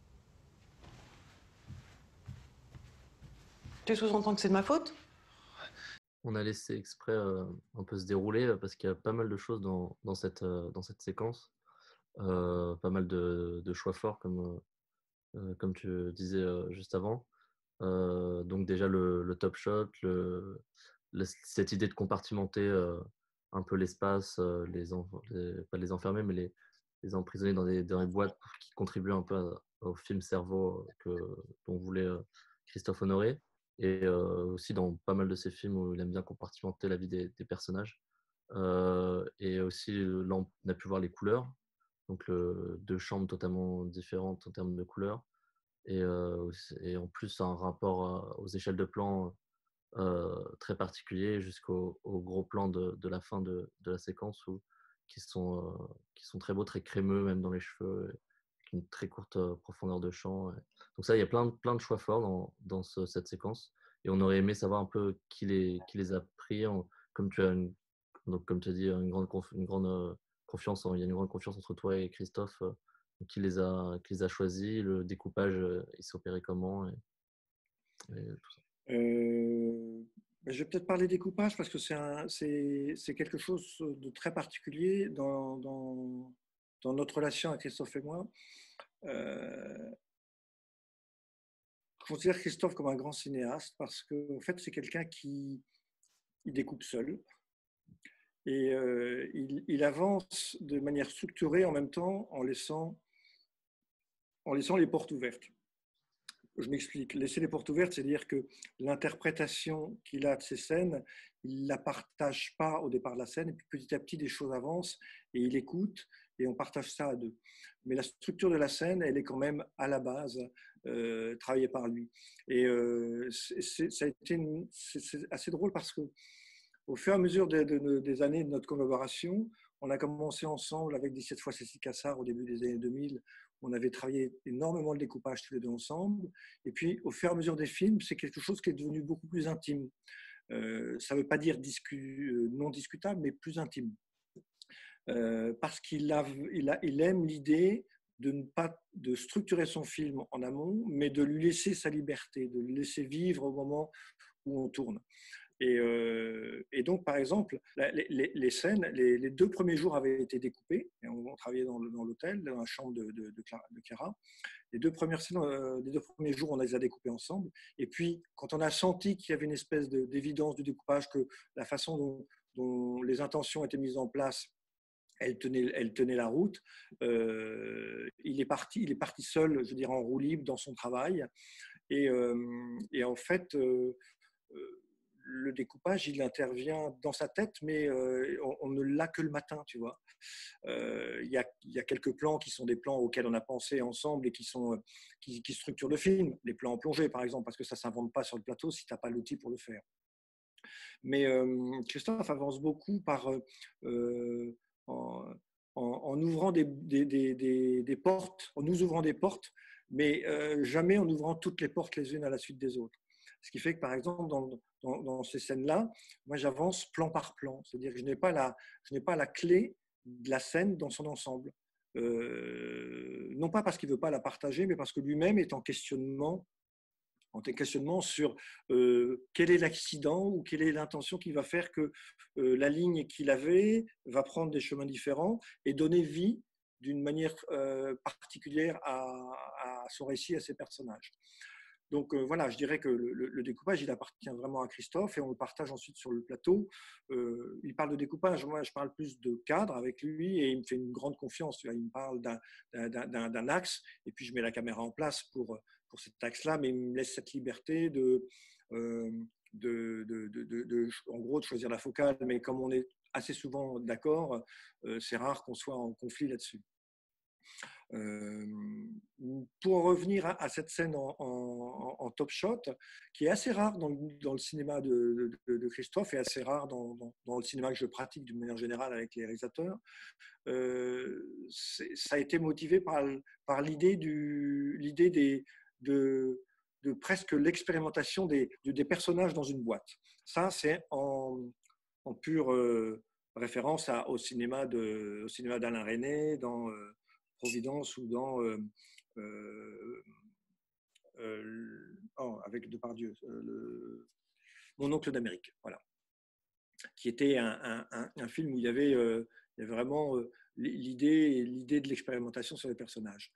Tu sous-entends que c'est de ma faute? On a laissé exprès un peu se dérouler parce qu'il y a pas mal de choses dans cette séquence. Pas mal de choix forts, comme tu disais juste avant. Donc déjà le top shot, cette idée de compartimenter un peu l'espace, pas les enfermer, mais les emprisonner dans des boîtes qui contribuent un peu au film cerveau dont voulait Christophe Honoré. Et aussi dans pas mal de ses films où il aime bien compartimenter la vie des personnages. Et aussi, là, on a pu voir les couleurs. Donc, deux chambres totalement différentes en termes de couleurs. Et en plus, un rapport aux échelles de plan très particulier jusqu'au gros plan de la fin de la séquence qui sont très beaux, très crémeux, même dans les cheveux, avec une très courte profondeur de champ. Donc ça, il y a plein de choix forts dans cette séquence. Et on aurait aimé savoir un peu qui les a pris. Comme tu as comme tu as dit, une grande confiance. Il y a une grande confiance entre toi et Christophe. Qui les a choisis, le découpage, il s'est opéré comment et tout ça. Je vais peut-être parler découpage parce que c'est quelque chose de très particulier dans dans notre relation avec Christophe et moi, je considère Christophe comme un grand cinéaste parce qu'en fait, c'est quelqu'un qui il découpe seul et il avance de manière structurée en même temps en laissant les portes ouvertes. Je m'explique. Laisser les portes ouvertes, c'est-à-dire que l'interprétation qu'il a de ces scènes, il ne la partage pas au départ de la scène, et puis petit à petit, des choses avancent, et il écoute, et on partage ça à deux. Mais la structure de la scène, elle est quand même à la base travaillée par lui. Et ça a été c'est assez drôle parce que au fur et à mesure des années de notre collaboration, on a commencé ensemble avec 17 fois Cécile Cassard au début des années 2000. On avait travaillé énormément le découpage tous les deux ensemble. Et puis, au fur et à mesure des films, c'est quelque chose qui est devenu beaucoup plus intime. Ça ne veut pas dire non discutable, mais plus intime. Parce qu'il aime l'idée de ne pas de structurer son film en amont, mais de lui laisser sa liberté, de le laisser vivre au moment où on tourne. Et donc, par exemple, les scènes, les 2 premiers jours avaient été découpés. Et on travaillait dans l'hôtel, dans la chambre de Chiara. Les 2 premières scènes, les 2 premiers jours, on les a découpées ensemble. Et puis, quand on a senti qu'il y avait une espèce d'évidence du découpage, que la façon dont les intentions étaient mises en place, elle tenait la route. Il est parti seul, je veux dire, en roue libre dans son travail. Et en fait, le découpage, il intervient dans sa tête, mais on ne l'a que le matin, tu vois. Il y a quelques plans qui sont des plans auxquels on a pensé ensemble et qui structurent le film. Les plans en plongée, par exemple, parce que ça ne s'invente pas sur le plateau si tu n'as pas l'outil pour le faire. Mais Christophe avance beaucoup en ouvrant des portes, en nous ouvrant des portes, mais jamais en ouvrant toutes les portes les unes à la suite des autres. Ce qui fait que, par exemple, dans ces scènes-là, moi, j'avance plan par plan. C'est-à-dire que je n'ai pas la clé de la scène dans son ensemble. Non pas parce qu'il ne veut pas la partager, mais parce que lui-même est en questionnement sur quel est l'accident ou quelle est l'intention qui va faire que la ligne qu'il avait va prendre des chemins différents et donner vie d'une manière particulière à son récit, à ses personnages. Donc voilà, je dirais que le découpage, il appartient vraiment à Christophe et on le partage ensuite sur le plateau. Il parle de découpage, moi je parle plus de cadre avec lui et il me fait une grande confiance. Il me parle d'un axe et puis je mets la caméra en place pour cet axe-là, mais il me laisse cette liberté en gros, de choisir la focale. Mais comme on est assez souvent d'accord, c'est rare qu'on soit en conflit là-dessus. Pour en revenir à cette scène en top shot, qui est assez rare dans le cinéma de Christophe et assez rare dans le cinéma que je pratique d'une manière générale avec les réalisateurs, ça a été motivé par l'idée de presque l'expérimentation des personnages dans une boîte. Ça, c'est en pure référence au cinéma d'Alain Resnais, dans Providence ou dans avec Depardieu, Mon oncle d'Amérique, voilà, qui était un film où il y avait vraiment l'idée de l'expérimentation sur les personnages.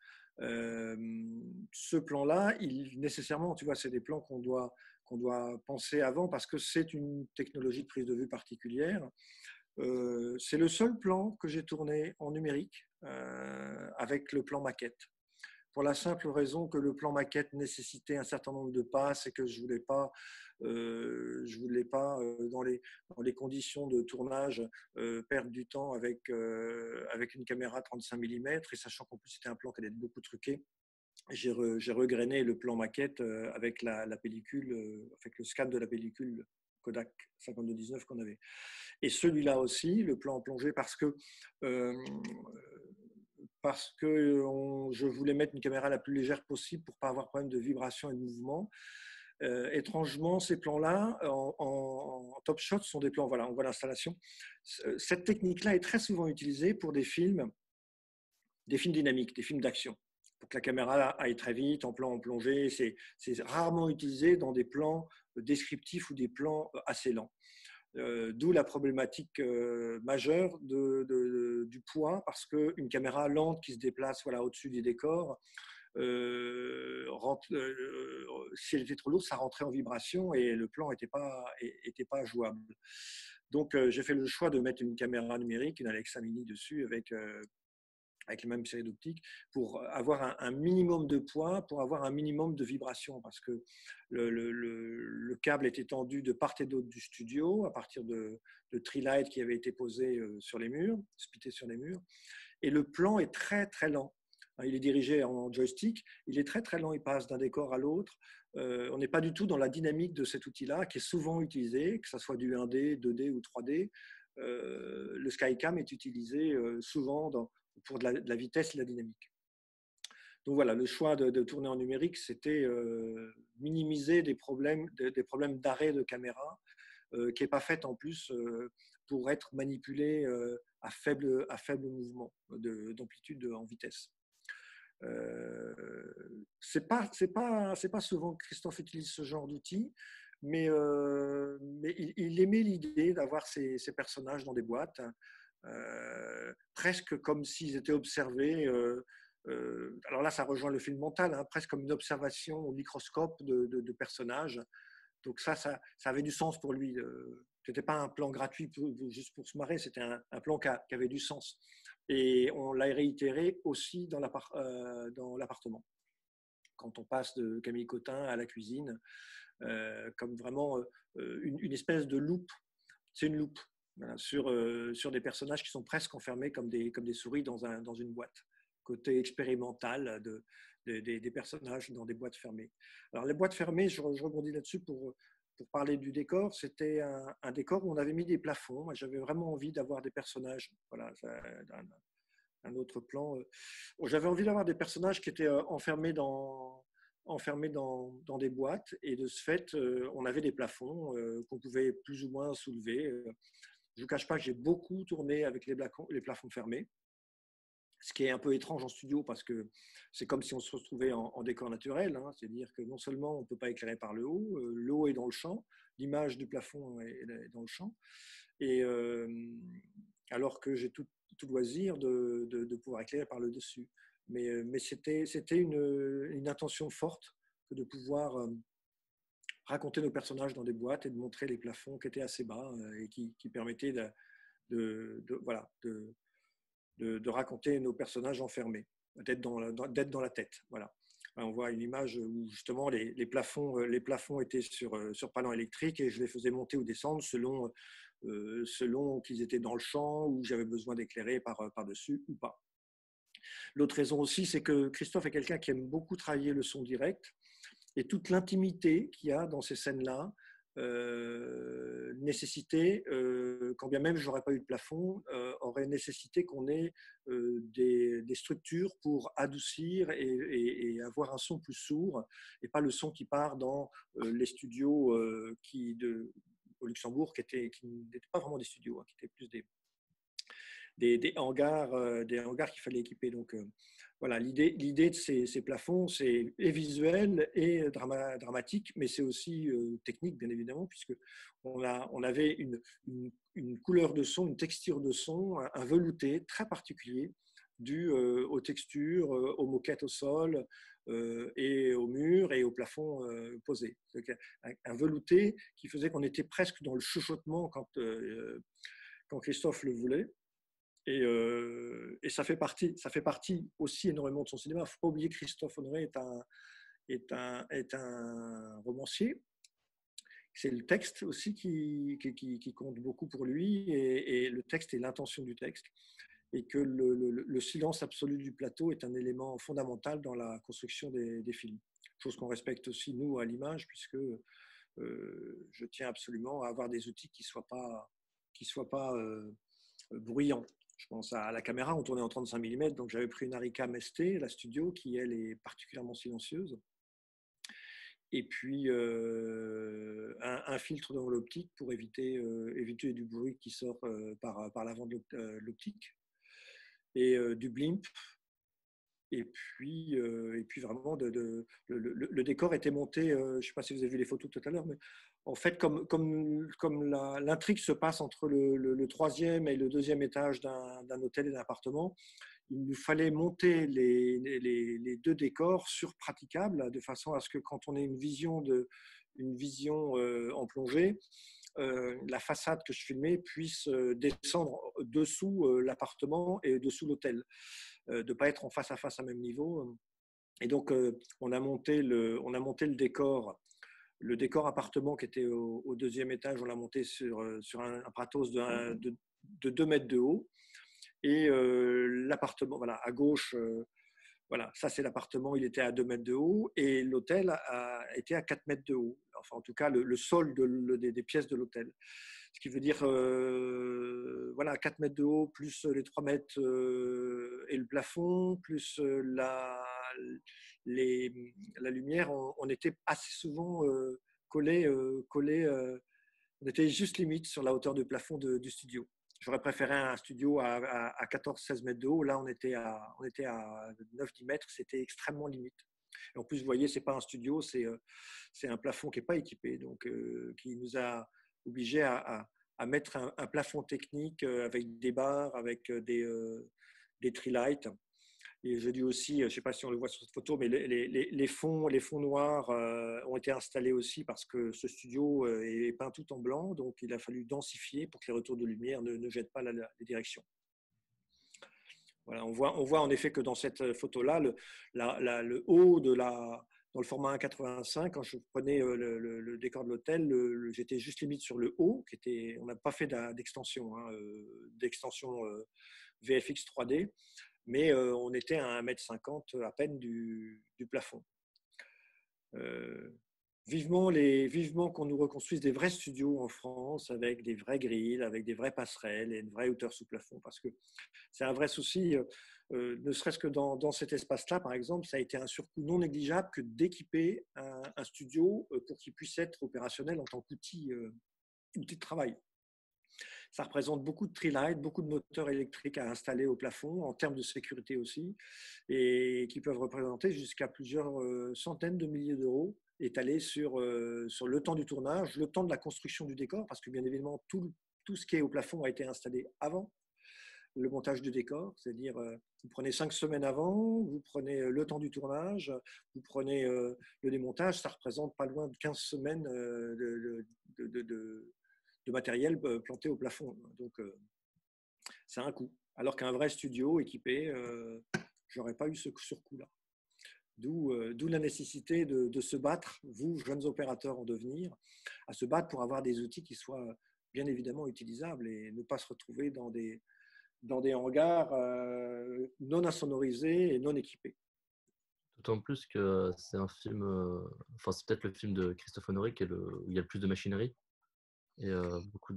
Ce plan-là, nécessairement, tu vois, c'est des plans qu'on doit penser avant parce que c'est une technologie de prise de vue particulière. C'est le seul plan que j'ai tourné en numérique avec le plan maquette. Pour la simple raison que le plan maquette nécessitait un certain nombre de passes et que je voulais pas dans les conditions de tournage perdre du temps avec une caméra 35 mm et sachant qu'en plus c'était un plan qui allait être beaucoup truqué. J'ai regrainé le plan maquette avec la pellicule, avec le scan de la pellicule Kodak 5219 qu'on avait. Et celui-là aussi, le plan en plongée, parce que je voulais mettre une caméra la plus légère possible pour ne pas avoir de problème de vibration et de mouvement. Étrangement, ces plans-là, en top shot, sont des plans, voilà, on voit l'installation. Cette technique-là est très souvent utilisée pour des films dynamiques, des films d'action. Pour que la caméra aille très vite, en plan en plongée, c'est rarement utilisé dans des plans descriptifs ou des plans assez lents. D'où la problématique majeure du poids, parce qu'une caméra lente qui se déplace voilà, au-dessus des décors, si elle était trop lourde, ça rentrait en vibration et le plan n'était pas jouable. Donc, j'ai fait le choix de mettre une caméra numérique, une Alexa Mini dessus, avec la même série d'optiques, pour avoir un minimum de poids, pour avoir un minimum de vibration, parce que le câble était tendu de part et d'autre du studio, à partir de trilight qui avait été posé sur les murs, splitté sur les murs, et le plan est très très lent. Il est dirigé en joystick, il est très très lent, il passe d'un décor à l'autre. On n'est pas du tout dans la dynamique de cet outil-là, qui est souvent utilisé, que ce soit du 1D, 2D ou 3D. Le Skycam est utilisé souvent pour de la vitesse et de la dynamique. Donc voilà, le choix de tourner en numérique, c'était minimiser des problèmes d'arrêt de caméra, qui n'est pas faite en plus pour être manipulée à faible mouvement d'amplitude en vitesse. C'est pas souvent que Christophe utilise ce genre d'outils, mais il aimait l'idée d'avoir ces personnages dans des boîtes, presque comme s'ils étaient observés. Alors là, ça rejoint le film mental, hein, presque comme une observation au microscope de personnages. Donc ça avait du sens pour lui. Ce n'était pas un plan gratuit juste pour se marrer, c'était un plan qui avait du sens. Et on l'a réitéré aussi dans l'appartement. Quand on passe de Camille Cotin à la cuisine, comme vraiment une espèce de loupe. C'est une loupe voilà, sur des personnages qui sont presque enfermés comme des souris dans une boîte. Côté expérimental des personnages dans des boîtes fermées. Alors les boîtes fermées, je rebondis là-dessus pour parler du décor. C'était un décor où on avait mis des plafonds. J'avais vraiment envie d'avoir des personnages. Voilà, un autre plan. J'avais envie d'avoir des personnages qui étaient enfermés dans des boîtes, et de ce fait, on avait des plafonds qu'on pouvait plus ou moins soulever. Je ne vous cache pas que j'ai beaucoup tourné avec les plafonds fermés, ce qui est un peu étrange en studio, parce que c'est comme si on se retrouvait en décor naturel, hein, c'est-à-dire que non seulement on ne peut pas éclairer par le haut est dans le champ, l'image du plafond est dans le champ, et alors que j'ai tout loisir de pouvoir éclairer par le dessus. Mais c'était une intention forte que de pouvoir raconter nos personnages dans des boîtes et de montrer les plafonds qui étaient assez bas et qui permettaient de raconter nos personnages enfermés, d'être dans la tête. Voilà. On voit une image où justement les plafonds étaient sur panneaux électriques, et je les faisais monter ou descendre selon qu'ils étaient dans le champ, ou j'avais besoin d'éclairer par-dessus ou pas. L'autre raison aussi, c'est que Christophe est quelqu'un qui aime beaucoup travailler le son direct, et toute l'intimité qu'il y a dans ces scènes-là nécessité, quand bien même je n'aurais pas eu de plafond, aurait nécessité qu'on ait des structures pour adoucir et avoir un son plus sourd, et pas le son qui part dans les studios au Luxembourg, qui n'étaient pas vraiment des studios, hein, qui étaient plus des hangars qu'il fallait équiper. Donc voilà, l'idée de ces plafonds, c'est visuel et dramatique, mais c'est aussi technique, bien évidemment, puisque on avait une couleur de son, une texture de son, un velouté très particulier, dû aux textures, aux moquettes au sol, et aux murs et au plafond posé. Un velouté qui faisait qu'on était presque dans le chuchotement quand Christophe le voulait. Et ça fait partie aussi énormément de son cinéma. Il ne faut pas oublier que Christophe Honoré est un romancier. C'est le texte aussi qui compte beaucoup pour lui, et le texte et l'intention du texte. Et que le silence absolu du plateau est un élément fondamental dans la construction des films. Chose qu'on respecte aussi, nous, à l'image, puisque je tiens absolument à avoir des outils qui ne soient pas bruyants. Je pense à la caméra, on tournait en 35 mm, donc j'avais pris une Aricam ST, la studio, qui elle est particulièrement silencieuse. Et puis un filtre dans l'optique pour éviter du bruit qui sort par l'avant de l'optique. Et du blimp, et puis vraiment, le décor était monté, je ne sais pas si vous avez vu les photos tout à l'heure, mais en fait, comme l'intrigue se passe entre le troisième et le deuxième étage d'un hôtel et d'un appartement, il nous fallait monter les deux décors sur praticables, de façon à ce que quand on ait une vision en plongée, la façade que je filmais puisse descendre dessous l'appartement et dessous l'hôtel, de ne pas être en face à face à même niveau. Et donc, on a monté le décor. Le décor appartement qui était au deuxième étage, on l'a monté sur un pratos de 2 mètres de haut. Et l'appartement, voilà, à gauche, voilà, ça c'est l'appartement, il était à 2 mètres de haut, et l'hôtel était à 4 mètres de haut. Enfin, en tout cas, le sol des pièces de l'hôtel. Ce qui veut dire, voilà, 4 mètres de haut, plus les 3 mètres et le plafond, plus la lumière, on était assez souvent collés. On était juste limite sur la hauteur du plafond du studio. J'aurais préféré un studio à 14-16 mètres de haut. Là, on était à 9-10 mètres. C'était extrêmement limite. Et en plus, vous voyez, ce n'est pas un studio, c'est un plafond qui n'est pas équipé, donc qui nous a obligés à mettre un plafond technique avec des barres, avec des tree lights. Et j'ai dû aussi, je ne sais pas si on le voit sur cette photo, mais les fonds noirs ont été installés aussi parce que ce studio est peint tout en blanc, donc il a fallu densifier pour que les retours de lumière ne jettent pas les directions. Voilà, on voit en effet que dans cette photo-là, le haut dans le format 1,85, quand je prenais le décor de l'hôtel, j'étais juste limite sur le haut, on n'a pas fait d'extension, VFX 3D, mais on était à 1,50 m à peine du plafond. Vivement qu'on nous reconstruise des vrais studios en France avec des vrais grilles, avec des vraies passerelles et une vraie hauteur sous plafond, parce que c'est un vrai souci, ne serait-ce que dans cet espace-là, par exemple, ça a été un surcoût non négligeable que d'équiper un studio pour qu'il puisse être opérationnel en tant qu'outil de travail. Ça représente beaucoup de tree-light, beaucoup de moteurs électriques à installer au plafond, en termes de sécurité aussi, et qui peuvent représenter jusqu'à plusieurs centaines de milliers d'euros étalés sur le temps du tournage, le temps de la construction du décor, parce que bien évidemment, tout ce qui est au plafond a été installé avant le montage du décor, c'est-à-dire vous prenez 5 semaines avant, vous prenez le temps du tournage, vous prenez le démontage, ça représente pas loin de 15 semaines de matériel planté au plafond. Donc, c'est un coût. Alors qu'un vrai studio équipé, j'aurais pas eu ce surcoût-là. D'où la nécessité de se battre, vous, jeunes opérateurs en devenir, à se battre pour avoir des outils qui soient bien évidemment utilisables et ne pas se retrouver dans des hangars non insonorisés et non équipés. D'autant plus que c'est un film, enfin c'est peut-être le film de Christophe Honoré où il y a le plus de machinerie et beaucoup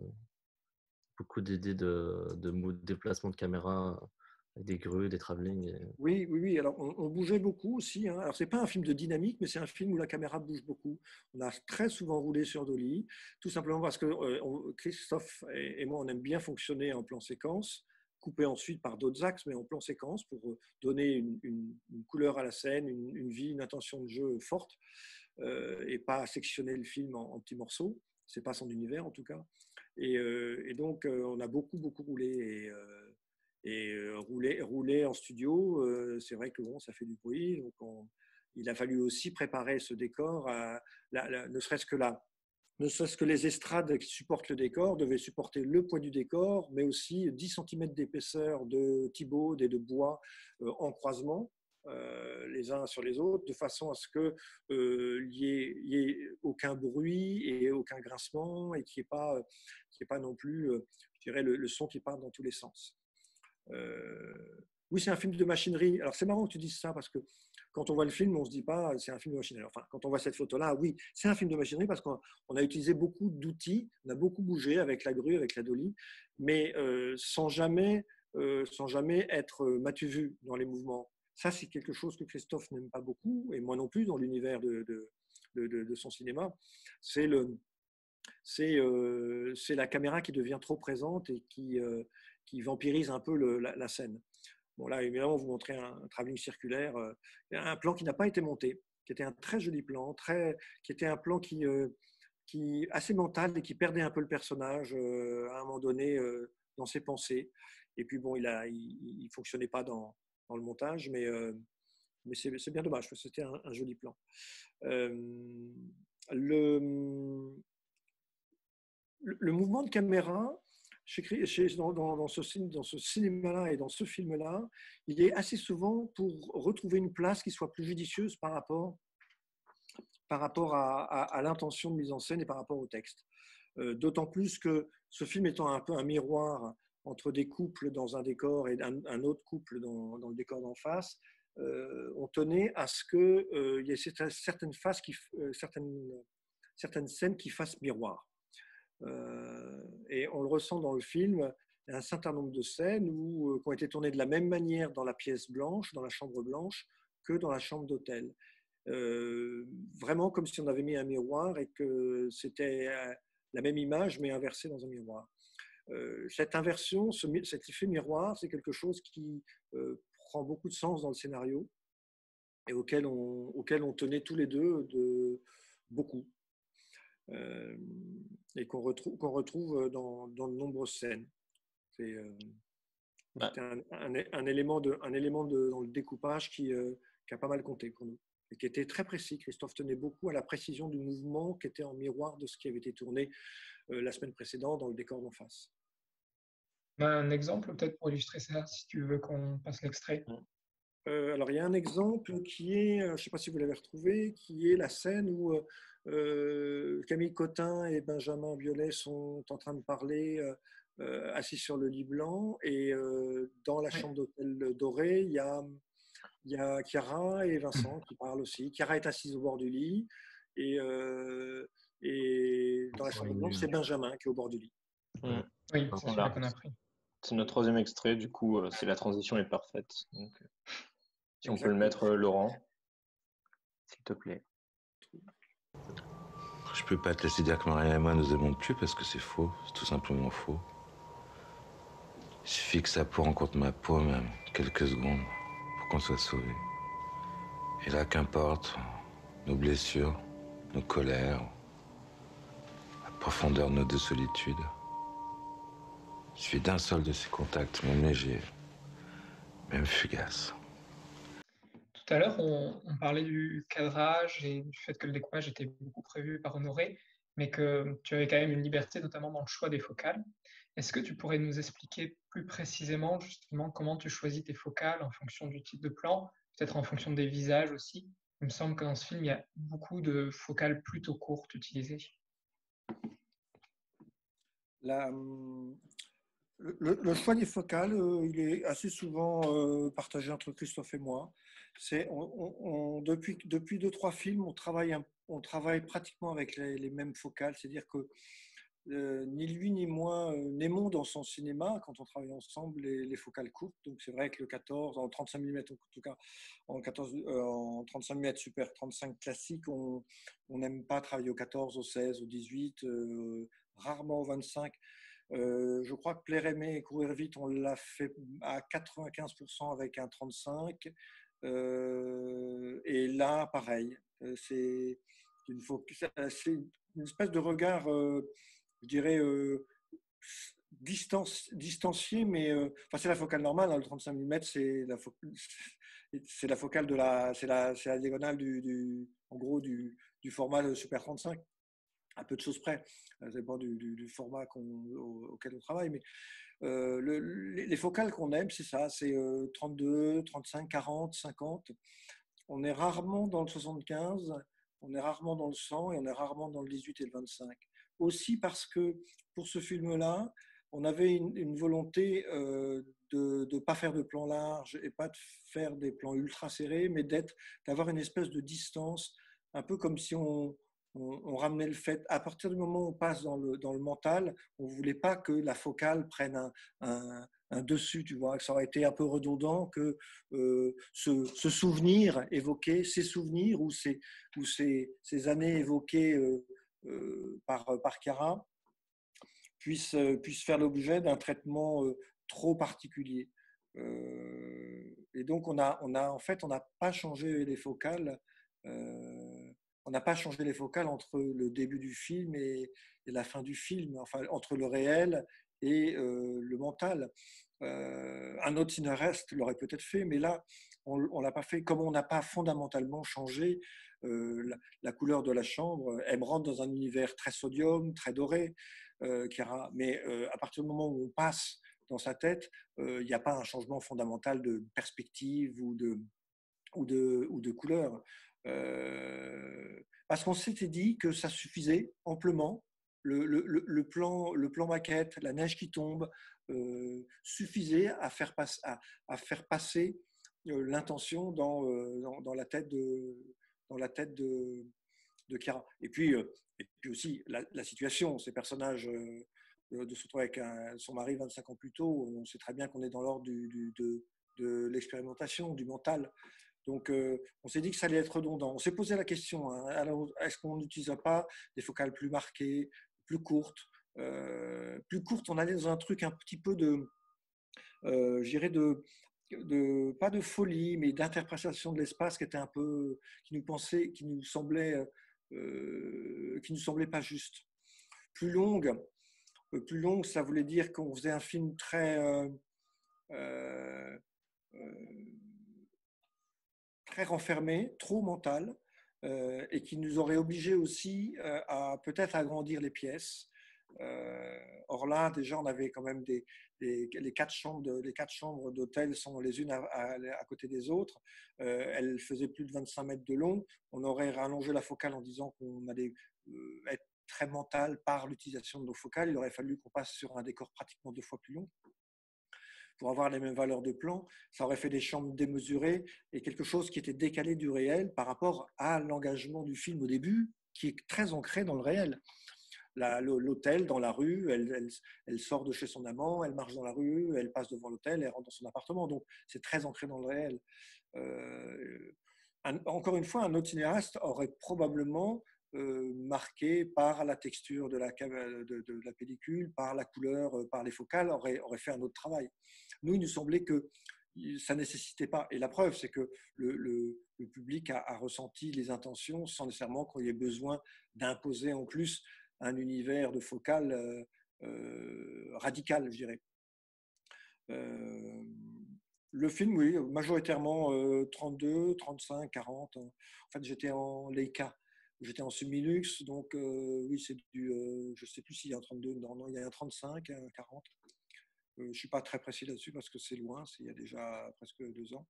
d'idées de déplacement de caméra, avec des grues, des travelling. Oui. Alors, on bougeait beaucoup aussi. Hein. Alors, c'est pas un film de dynamique, mais c'est un film où la caméra bouge beaucoup. On a très souvent roulé sur dolly, tout simplement parce que Christophe et moi, on aime bien fonctionner en plan séquence, coupé ensuite par d'autres axes, mais en plan séquence pour donner une couleur à la scène, une vie, une intention de jeu forte, et pas sectionner le film en petits morceaux. C'est pas son univers en tout cas. Et donc, on a beaucoup roulé. Et rouler en studio, c'est vrai que bon, ça fait du bruit. Donc il a fallu aussi préparer ce décor, ne serait-ce que les estrades qui supportent le décor devaient supporter le poids du décor, mais aussi 10 cm d'épaisseur de Thibaud et de bois en croisement, les uns sur les autres, de façon à ce qu'il n'y ait aucun bruit et aucun grincement, et qu'il n'y ait pas non plus, je dirais, le son qui part dans tous les sens. Oui, c'est un film de machinerie. Alors, c'est marrant que tu dises ça parce que quand on voit le film, on ne se dit pas c'est un film de machinerie. Enfin, quand on voit cette photo-là, oui, c'est un film de machinerie parce qu'on a utilisé beaucoup d'outils, on a beaucoup bougé avec la grue, avec la dolly, mais sans jamais être m'as-tu vu dans les mouvements. Ça, c'est quelque chose que Christophe n'aime pas beaucoup, et moi non plus dans l'univers de son cinéma. C'est la caméra qui devient trop présente et qui vampirise un peu la scène. Bon, là, évidemment, vous montrez un travelling circulaire, un plan qui n'a pas été monté, qui était un très joli plan, qui était un plan qui assez mental et qui perdait un peu le personnage à un moment donné dans ses pensées. Et puis, bon, il fonctionnait pas dans le montage, mais c'est bien dommage, parce que c'était un joli plan. Le mouvement de caméra, dans ce cinéma-là et dans ce film-là, il est assez souvent pour retrouver une place qui soit plus judicieuse par rapport à l'intention de mise en scène et par rapport au texte. D'autant plus que ce film étant un peu un miroir entre des couples dans un décor et un autre couple dans le décor d'en face, on tenait à ce qu'il y ait certaines scènes qui fassent miroir. Et on le ressent dans le film, il y a un certain nombre de scènes qui ont été tournées de la même manière dans la pièce blanche, dans la chambre blanche, que dans la chambre d'hôtel. Vraiment comme si on avait mis un miroir et que c'était la même image mais inversée dans un miroir. Cette inversion, cet effet miroir, c'est quelque chose qui prend beaucoup de sens dans le scénario et auquel on tenait tous les deux beaucoup. Et qu'on retrouve dans de nombreuses scènes. C'est un élément dans le découpage qui a pas mal compté pour nous et qui était très précis. Christophe tenait beaucoup à la précision du mouvement qui était en miroir de ce qui avait été tourné la semaine précédente dans le décor d'en face. Un exemple peut-être pour illustrer ça, si tu veux qu'on passe l'extrait. Alors, il y a un exemple qui est, je ne sais pas si vous l'avez retrouvé, qui est la scène où Camille Cotin et Benjamin Biolay sont en train de parler assis sur le lit blanc. Et dans la chambre d'hôtel doré, il y a Chiara et Vincent qui parlent aussi. Chiara est assise au bord du lit. Et dans la chambre blanche, c'est Benjamin qui est au bord du lit. Oui, c'est celui qu'on a pris. C'est notre troisième extrait, du coup, c'est la transition est parfaite. Donc, si on peut le mettre, Laurent, s'il te plaît. Je peux pas te laisser dire que Maria et moi nous aimons plus parce que c'est faux, c'est tout simplement faux. Il suffit que sa peau rencontre ma peau, même quelques secondes, pour qu'on soit sauvés. Et là, qu'importe, nos blessures, nos colères, la profondeur de nos deux solitudes. Il suffit d'un seul de ces contacts, même léger, même fugace. Tout à l'heure, on parlait du cadrage et du fait que le découpage était beaucoup prévu par Honoré, mais que tu avais quand même une liberté, notamment dans le choix des focales. Est-ce que tu pourrais nous expliquer plus précisément, justement, comment tu choisis tes focales en fonction du type de plan, peut-être en fonction des visages aussi? Il me semble que dans ce film, il y a beaucoup de focales plutôt courtes utilisées. Le choix des focales, il est assez souvent partagé entre Christophe et moi. Depuis 2-3 films, on travaille pratiquement avec les mêmes focales, c'est-à-dire que ni lui ni moi n'aimons dans son cinéma, quand on travaille ensemble, les focales courtes. Donc c'est vrai que le 14, en 35 mm, en tout cas en 35 mm super 35 classique, on n'aime pas travailler au 14, au 16, au 18, rarement au 25. Je crois que Plaire, aimer et courir vite, on l'a fait à 95% avec un 35. Et là, pareil. C'est une espèce de regard, je dirais, distancié, mais c'est la focale normale. Hein, le 35 mm, c'est la focale c'est la diagonale en gros du format Super 35. À peu de choses près, ça dépend du format auquel on travaille, mais les focales qu'on aime, c'est ça, c'est 32, 35, 40, 50. On est rarement dans le 75, on est rarement dans le 100 et on est rarement dans le 18 et le 25. Aussi parce que pour ce film-là, on avait une volonté de ne pas faire de plans larges et pas de faire des plans ultra serrés, mais d'avoir une espèce de distance, un peu comme si on ramenait le fait, à partir du moment où on passe dans le mental, on ne voulait pas que la focale prenne un dessus, tu vois, que ça aurait été un peu redondant que ce souvenir évoqué, ces souvenirs ou ces années évoquées par Chiara puissent faire l'objet d'un traitement trop particulier. donc, en fait, on n'a pas changé les focales. On n'a pas changé les focales entre le début du film et la fin du film, enfin, entre le réel et le mental. Un autre cinéaste l'aurait peut-être fait, mais là, on ne l'a pas fait. Comme on n'a pas fondamentalement changé la couleur de la chambre, elle me rentre dans un univers très sodium, très doré, Chiara. Mais à partir du moment où on passe dans sa tête, il n'y a pas un changement fondamental de perspective ou de couleur. Parce qu'on s'était dit que ça suffisait amplement. Le plan maquette, la neige qui tombe, suffisait à faire passer l'intention dans la tête de Chiara. Et puis aussi la situation, ces personnages de se retrouver avec son mari 25 ans plus tôt, on sait très bien qu'on est dans l'ordre de l'expérimentation, du mental. Donc, on s'est dit que ça allait être redondant. On s'est posé la question, hein, alors, est-ce qu'on n'utilisera pas des focales plus marquées, plus courtes On allait dans un truc un petit peu je dirais pas de folie, mais d'interprétation de l'espace qui était un peu, qui nous semblait pas juste. Plus longue, ça voulait dire qu'on faisait un film très renfermé, trop mental, et qui nous aurait obligé aussi à peut-être agrandir les pièces. Or là, déjà, on avait quand même les quatre chambres d'hôtel sont les unes à côté des autres. Elles faisaient plus de 25 mètres de long. On aurait rallongé la focale en disant qu'on allait être très mental par l'utilisation de nos focales. Il aurait fallu qu'on passe sur un décor pratiquement 2 fois plus long pour avoir les mêmes valeurs de plan. Ça aurait fait des chambres démesurées et quelque chose qui était décalé du réel par rapport à l'engagement du film au début, qui est très ancré dans le réel. L'hôtel dans la rue, elle sort de chez son amant, elle marche dans la rue, elle passe devant l'hôtel, elle rentre dans son appartement. Donc, c'est très ancré dans le réel. Encore une fois, un autre cinéaste aurait probablement marqué par la texture de la pellicule, par la couleur, par les focales, aurait fait un autre travail. Nous, il nous semblait que ça ne nécessitait pas. Et la preuve, c'est que le public a ressenti les intentions sans nécessairement qu'il y ait besoin d'imposer en plus un univers de focale radical, je dirais. Le film, oui, majoritairement 32, 35, 40. En fait, j'étais en Leica. J'étais en semi-luxe, donc oui, c'est du. Je ne sais plus s'il y a un 32, non, il y a un 35, un 40. Je ne suis pas très précis là-dessus parce que c'est loin, il y a déjà presque 2 ans.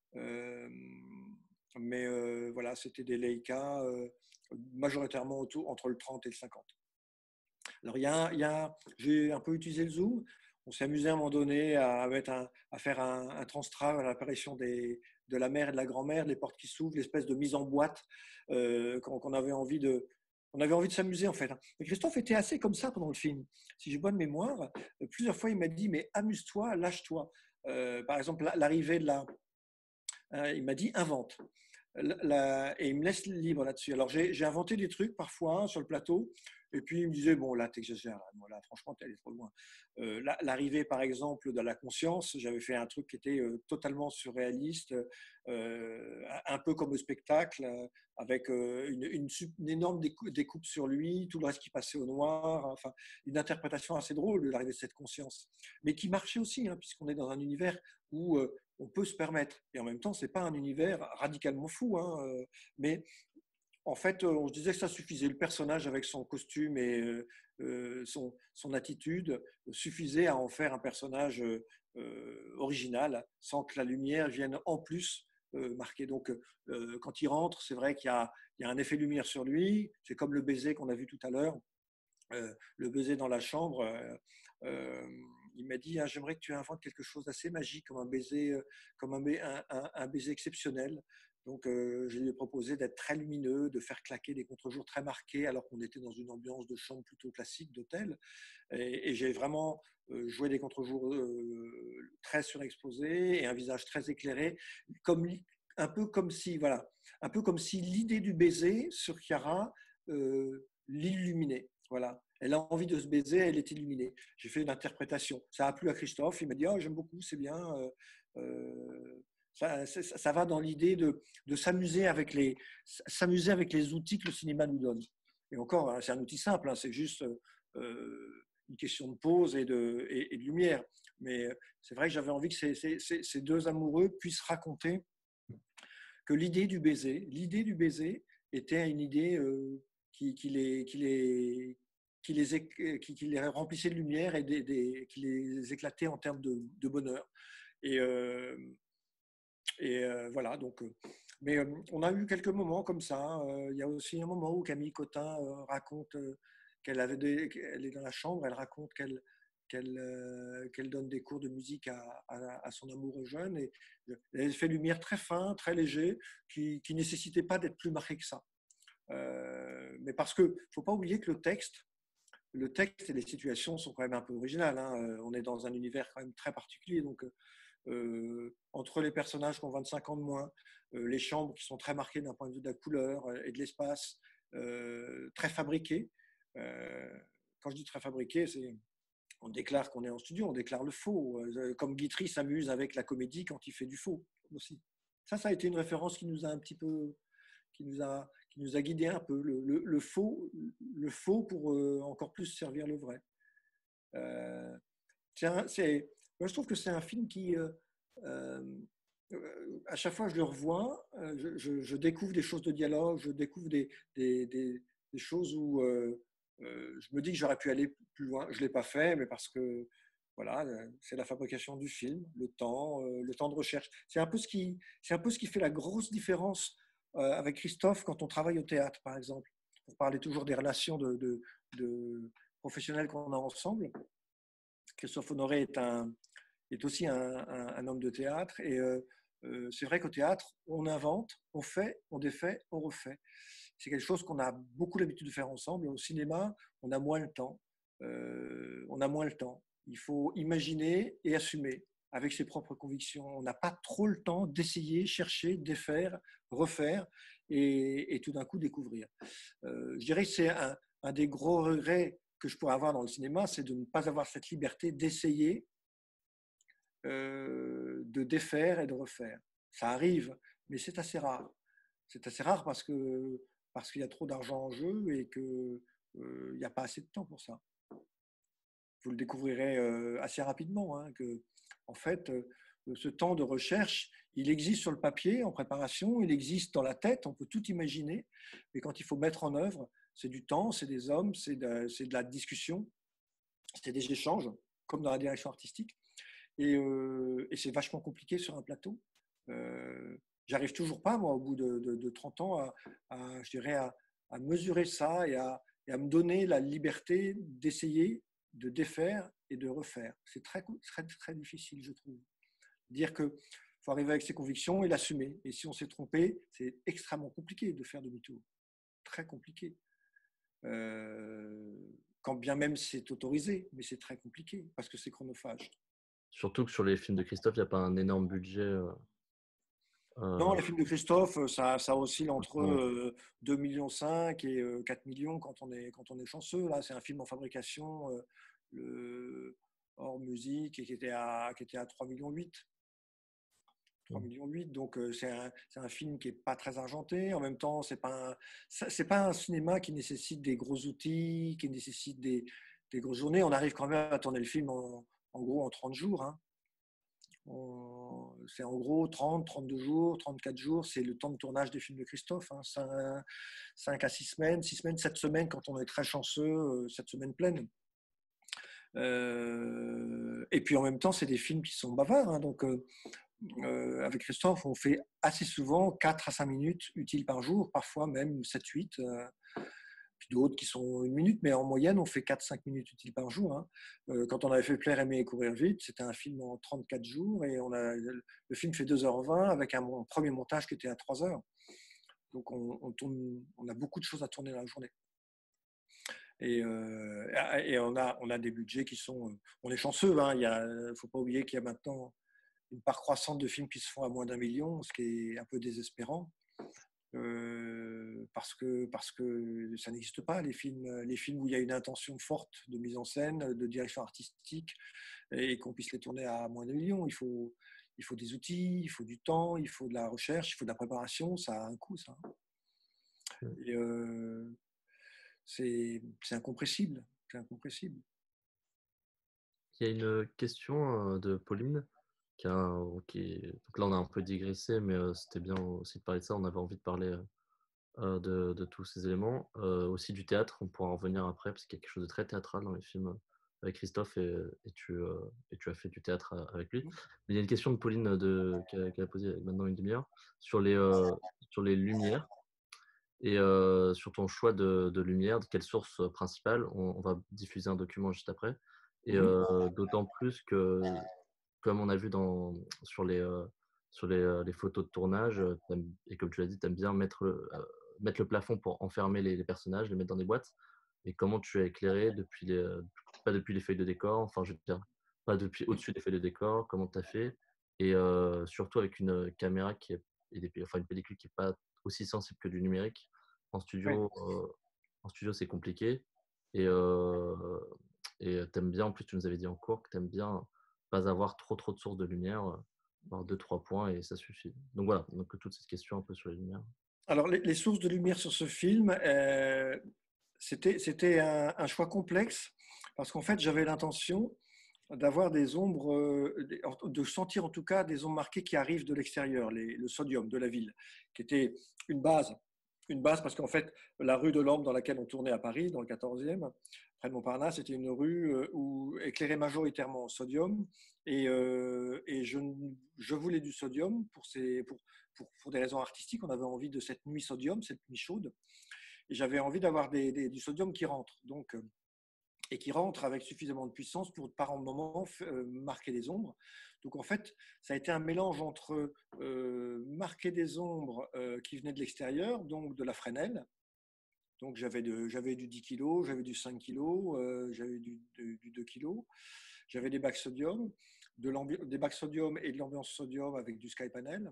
Mais voilà, c'était des Leica majoritairement entre le 30 et le 50. Alors, j'ai un peu utilisé le zoom. On s'est amusé à un moment donné à faire un transtra à l'apparition de la mère et de la grand-mère, les portes qui s'ouvrent, l'espèce de mise en boîte qu'on avait envie de. On avait envie de s'amuser en fait. Et Christophe était assez comme ça pendant le film. Si j'ai bonne mémoire, plusieurs fois il m'a dit mais amuse-toi, lâche-toi. Par exemple, l'arrivée de il m'a dit invente. Et il me laisse libre là-dessus. Alors j'ai inventé des trucs parfois sur le plateau, et puis il me disait bon là t'exagères, là franchement t'es allé trop loin. L'arrivée par exemple de la conscience, j'avais fait un truc qui était totalement surréaliste, un peu comme au spectacle, avec une énorme découpe sur lui, tout le reste qui passait au noir, enfin une interprétation assez drôle de l'arrivée de cette conscience, mais qui marchait aussi, hein, puisqu'on est dans un univers où on peut se permettre. Et en même temps, ce n'est pas un univers radicalement fou, hein, mais en fait, on se disait que ça suffisait. Le personnage, avec son costume et son attitude, suffisait à en faire un personnage original, sans que la lumière vienne en plus marquer. Donc, quand il rentre, c'est vrai qu'il y a un effet lumière sur lui. C'est comme le baiser qu'on a vu tout à l'heure. Le baiser dans la chambre, il m'a dit j'aimerais que tu inventes quelque chose d'assez magique, comme un baiser, un baiser exceptionnel. Donc, je lui ai proposé d'être très lumineux, de faire claquer des contre-jours très marqués, alors qu'on était dans une ambiance de chambre plutôt classique, d'hôtel. Et j'ai vraiment joué des contre-jours très surexposés et un visage très éclairé, un peu comme si l'idée du baiser sur Chiara l'illuminait. Voilà. Elle a envie de se baiser, elle est illuminée. J'ai fait une interprétation. Ça a plu à Christophe. Il m'a dit j'aime beaucoup, c'est bien. Ça va dans l'idée de s'amuser avec les outils que le cinéma nous donne. Et encore, c'est un outil simple, hein, c'est juste une question de pause et de lumière. Mais c'est vrai que j'avais envie que ces deux amoureux puissent raconter que l'idée du baiser était une idée qui les remplissait de lumière et qui les éclatait en termes de bonheur. Et voilà, donc. Mais on a eu quelques moments comme ça. Il y a aussi un moment où Camille Cotin raconte qu'elle est dans la chambre, elle raconte qu'elle donne des cours de musique à son amoureux jeune. Et elle fait lumière très fin, très léger, qui nécessitait pas d'être plus marqué que ça. Mais parce que faut pas oublier que le texte et les situations sont quand même un peu originales. Hein. On est dans un univers quand même très particulier. Donc, entre les personnages qui ont 25 ans de moins, les chambres qui sont très marquées d'un point de vue de la couleur et de l'espace, très fabriquées. Quand je dis très fabriqué, on déclare qu'on est en studio, on déclare le faux. Comme Guitry s'amuse avec la comédie quand il fait du faux aussi. Ça a été une référence qui nous a un petit peu, qui nous a guidé un peu. Le faux pour encore plus servir le vrai. Moi, je trouve que c'est un film qui, à chaque fois que je le revois, je découvre des choses de dialogue, je découvre des choses où je me dis que j'aurais pu aller plus loin. Je ne l'ai pas fait, mais parce que voilà, c'est la fabrication du film, le temps de recherche. C'est un peu ce qui fait la grosse différence avec Christophe quand on travaille au théâtre, par exemple. Pour parler toujours des relations de professionnels qu'on a ensemble. Christophe Honoré est aussi un homme de théâtre. Et c'est vrai qu'au théâtre, on invente, on fait, on défait, on refait. C'est quelque chose qu'on a beaucoup l'habitude de faire ensemble. Au cinéma, on a moins le temps. Il faut imaginer et assumer avec ses propres convictions. On n'a pas trop le temps d'essayer, chercher, défaire, refaire et tout d'un coup découvrir. Je dirais que c'est un des gros regrets que je pourrais avoir dans le cinéma, c'est de ne pas avoir cette liberté d'essayer, de défaire et de refaire. Ça arrive, mais c'est assez rare. C'est assez rare parce qu'il y a trop d'argent en jeu et qu'il n'y a pas assez de temps pour ça. Vous le découvrirez assez rapidement, hein, que, en fait, ce temps de recherche, il existe sur le papier, en préparation, il existe dans la tête, on peut tout imaginer, mais quand il faut mettre en œuvre, c'est du temps, c'est des hommes, c'est de la discussion, c'est des échanges, comme dans la direction artistique, et c'est vachement compliqué sur un plateau. J'arrive toujours pas, moi, au bout de 30 ans, je dirais, à mesurer ça et à me donner la liberté d'essayer, de défaire et de refaire. C'est très, très, très difficile, je trouve. Dire qu'il faut arriver avec ses convictions et l'assumer. Et si on s'est trompé, c'est extrêmement compliqué de faire demi-tour. Très compliqué. Quand bien même c'est autorisé, mais c'est très compliqué parce que c'est chronophage. Surtout que sur les films de Christophe, il n'y a pas un énorme budget. Non, les films de Christophe, ça oscille entre 2,5 millions et 4 millions quand on est chanceux. Là, c'est un film en fabrication hors musique et qui était à 3,8 millions. 3,8 millions. Donc, c'est un film qui n'est pas très argenté. En même temps, c'est pas un cinéma qui nécessite des gros outils, qui nécessite des grosses journées. On arrive quand même à tourner le film en gros en 30 jours. Hein. C'est en gros 30, 32 jours, 34 jours, c'est le temps de tournage des films de Christophe. Hein. 5 à 6 semaines, 6 semaines, 7 semaines quand on est très chanceux, 7 semaines pleines. Et puis en même temps, c'est des films qui sont bavards. Hein. Donc, avec Christophe, on fait assez souvent 4 à 5 minutes utiles par jour, parfois même 7-8. Puis d'autres qui sont 1 minute, mais en moyenne, on fait 4-5 minutes utiles par jour. Hein. Quand on avait fait Plaire, aimer et courir vite, c'était un film en 34 jours et le film fait 2h20 avec un premier montage qui était à 3h. Donc on a beaucoup de choses à tourner dans la journée. Et on a des budgets qui sont... On est chanceux, hein. Il ne faut pas oublier qu'il y a maintenant une part croissante de films qui se font à moins d'1 million, ce qui est un peu désespérant. Parce que ça n'existe pas, les films où il y a une intention forte de mise en scène, de direction artistique, et qu'on puisse les tourner à moins d'1 million. Il faut il faut des outils, il faut du temps, il faut de la recherche, il faut de la préparation, ça a un coût, ça. Et c'est incompressible, c'est incompressible. Il y a une question de Pauline. Donc là, on a un peu digressé, mais c'était bien aussi de parler de ça. On avait envie de parler de tous ces éléments. Aussi du théâtre, on pourra en revenir après, parce qu'il y a quelque chose de très théâtral dans les films avec Christophe, et tu as fait du théâtre avec lui. Mais il y a une question de Pauline qu'elle a posée maintenant une demi-heure sur les lumières et sur ton choix de lumière, de quelle source principale. On va diffuser un document juste après. Et d'autant plus que, comme on a vu sur les photos de tournage, et comme tu l'as dit, tu aimes bien mettre le plafond pour enfermer les personnages, les mettre dans des boîtes. Et comment tu as éclairé pas depuis les feuilles de décor, enfin je veux dire, pas depuis au-dessus des feuilles de décor, comment tu as fait, et surtout avec une caméra enfin une pellicule qui n'est pas aussi sensible que du numérique. En studio, c'est compliqué. Et t'aimes bien, en plus tu nous avais dit en cours que t'aimes bien pas avoir trop de sources de lumière, avoir 2-3 points et ça suffit. Donc voilà, donc toute cette question un peu sur les lumières. Alors les sources de lumière sur ce film, c'était un choix complexe parce qu'en fait j'avais l'intention d'avoir des ombres, de sentir en tout cas des ombres marquées qui arrivent de l'extérieur, le sodium de la ville, qui était une base parce qu'en fait, la rue de l'Orme dans laquelle on tournait à Paris, dans le 14e, près de Montparnasse, c'était une rue éclairée majoritairement au sodium. Et je voulais du sodium pour des raisons artistiques. On avait envie de cette nuit sodium, cette nuit chaude. Et j'avais envie d'avoir du sodium qui rentre. Et qui rentre avec suffisamment de puissance pour, par moment, marquer des ombres. Donc, en fait, ça a été un mélange entre marquer des ombres qui venaient de l'extérieur, donc de la Fresnel. Donc, j'avais du 10 kg, j'avais du 5 kg, j'avais du 2 kg. J'avais des bacs sodium, des bacs sodium et de l'ambiance sodium avec du Skypanel.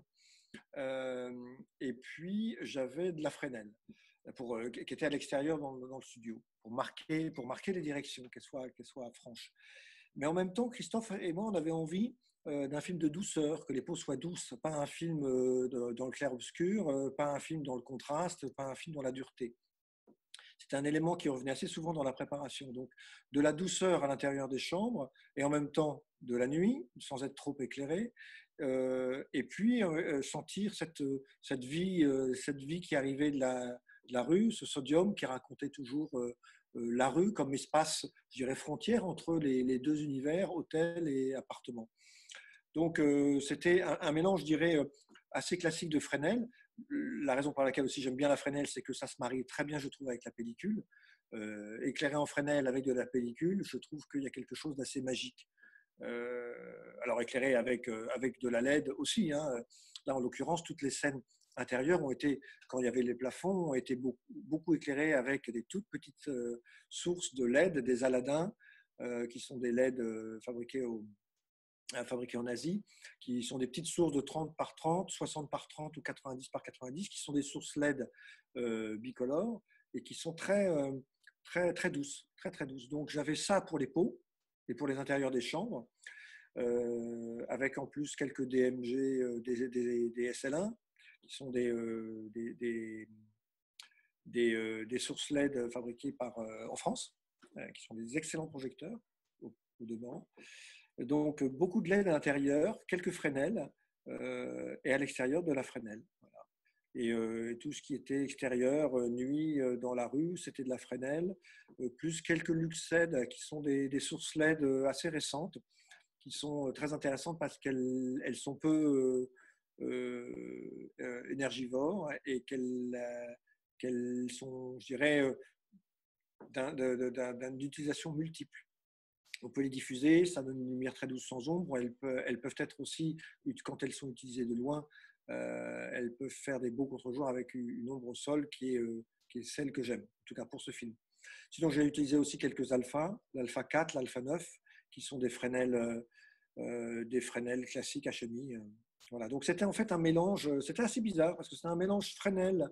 Et puis, j'avais de la Fresnel. Qui était à l'extérieur dans le studio, pour marquer les directions, qu'elles soient franches. Mais en même temps, Christophe et moi, on avait envie d'un film de douceur, que les peaux soient douces, pas un film dans le clair-obscur, pas un film dans le contraste, pas un film dans la dureté. C'était un élément qui revenait assez souvent dans la préparation. Donc, de la douceur à l'intérieur des chambres, et en même temps de la nuit, sans être trop éclairé, et puis sentir cette vie qui arrivait de la rue, ce sodium qui racontait toujours la rue comme espace, je dirais, frontière entre les deux univers, hôtel et appartement. Donc, c'était un mélange, je dirais, assez classique de Fresnel. La raison pour laquelle aussi j'aime bien la Fresnel, c'est que ça se marie très bien, je trouve, avec la pellicule. Éclairé en Fresnel avec de la pellicule, je trouve qu'il y a quelque chose d'assez magique. Alors éclairé avec de la LED aussi. Hein. Là, en l'occurrence, toutes les scènes intérieures ont été, quand il y avait les plafonds, ont été beaucoup éclairées avec des toutes petites sources de LED, des Aladins, qui sont des LED fabriqués en Asie, qui sont des petites sources de 30 par 30, 60 par 30 ou 90 par 90, qui sont des sources LED bicolores et qui sont très douces, très douces. Donc j'avais ça pour les pots et pour les intérieurs des chambres, avec en plus quelques DMG, des SL1, qui sont des sources LED fabriquées en France, qui sont des excellents projecteurs au demeurant. Donc, beaucoup de LED à l'intérieur, quelques Fresnel, et à l'extérieur de la Fresnel. Voilà. Et tout ce qui était extérieur, nuit, dans la rue, c'était de la Fresnel, plus quelques Luxed qui sont des sources LED assez récentes, qui sont très intéressantes parce qu'elles sont peu énergivores et qu'elles sont, je dirais, d'une utilisation multiple. On peut les diffuser, ça donne une lumière très douce sans ombre. Elles peuvent être aussi, quand elles sont utilisées de loin, elles peuvent faire des beaux contre-jours avec une ombre au sol qui est celle que j'aime, en tout cas pour ce film. Sinon, j'ai utilisé aussi quelques alphas, l'alpha 4, l'alpha 9, qui sont des Fresnel classiques HMI. Voilà. Donc c'était en fait un mélange, c'était assez bizarre parce que c'était un mélange Fresnel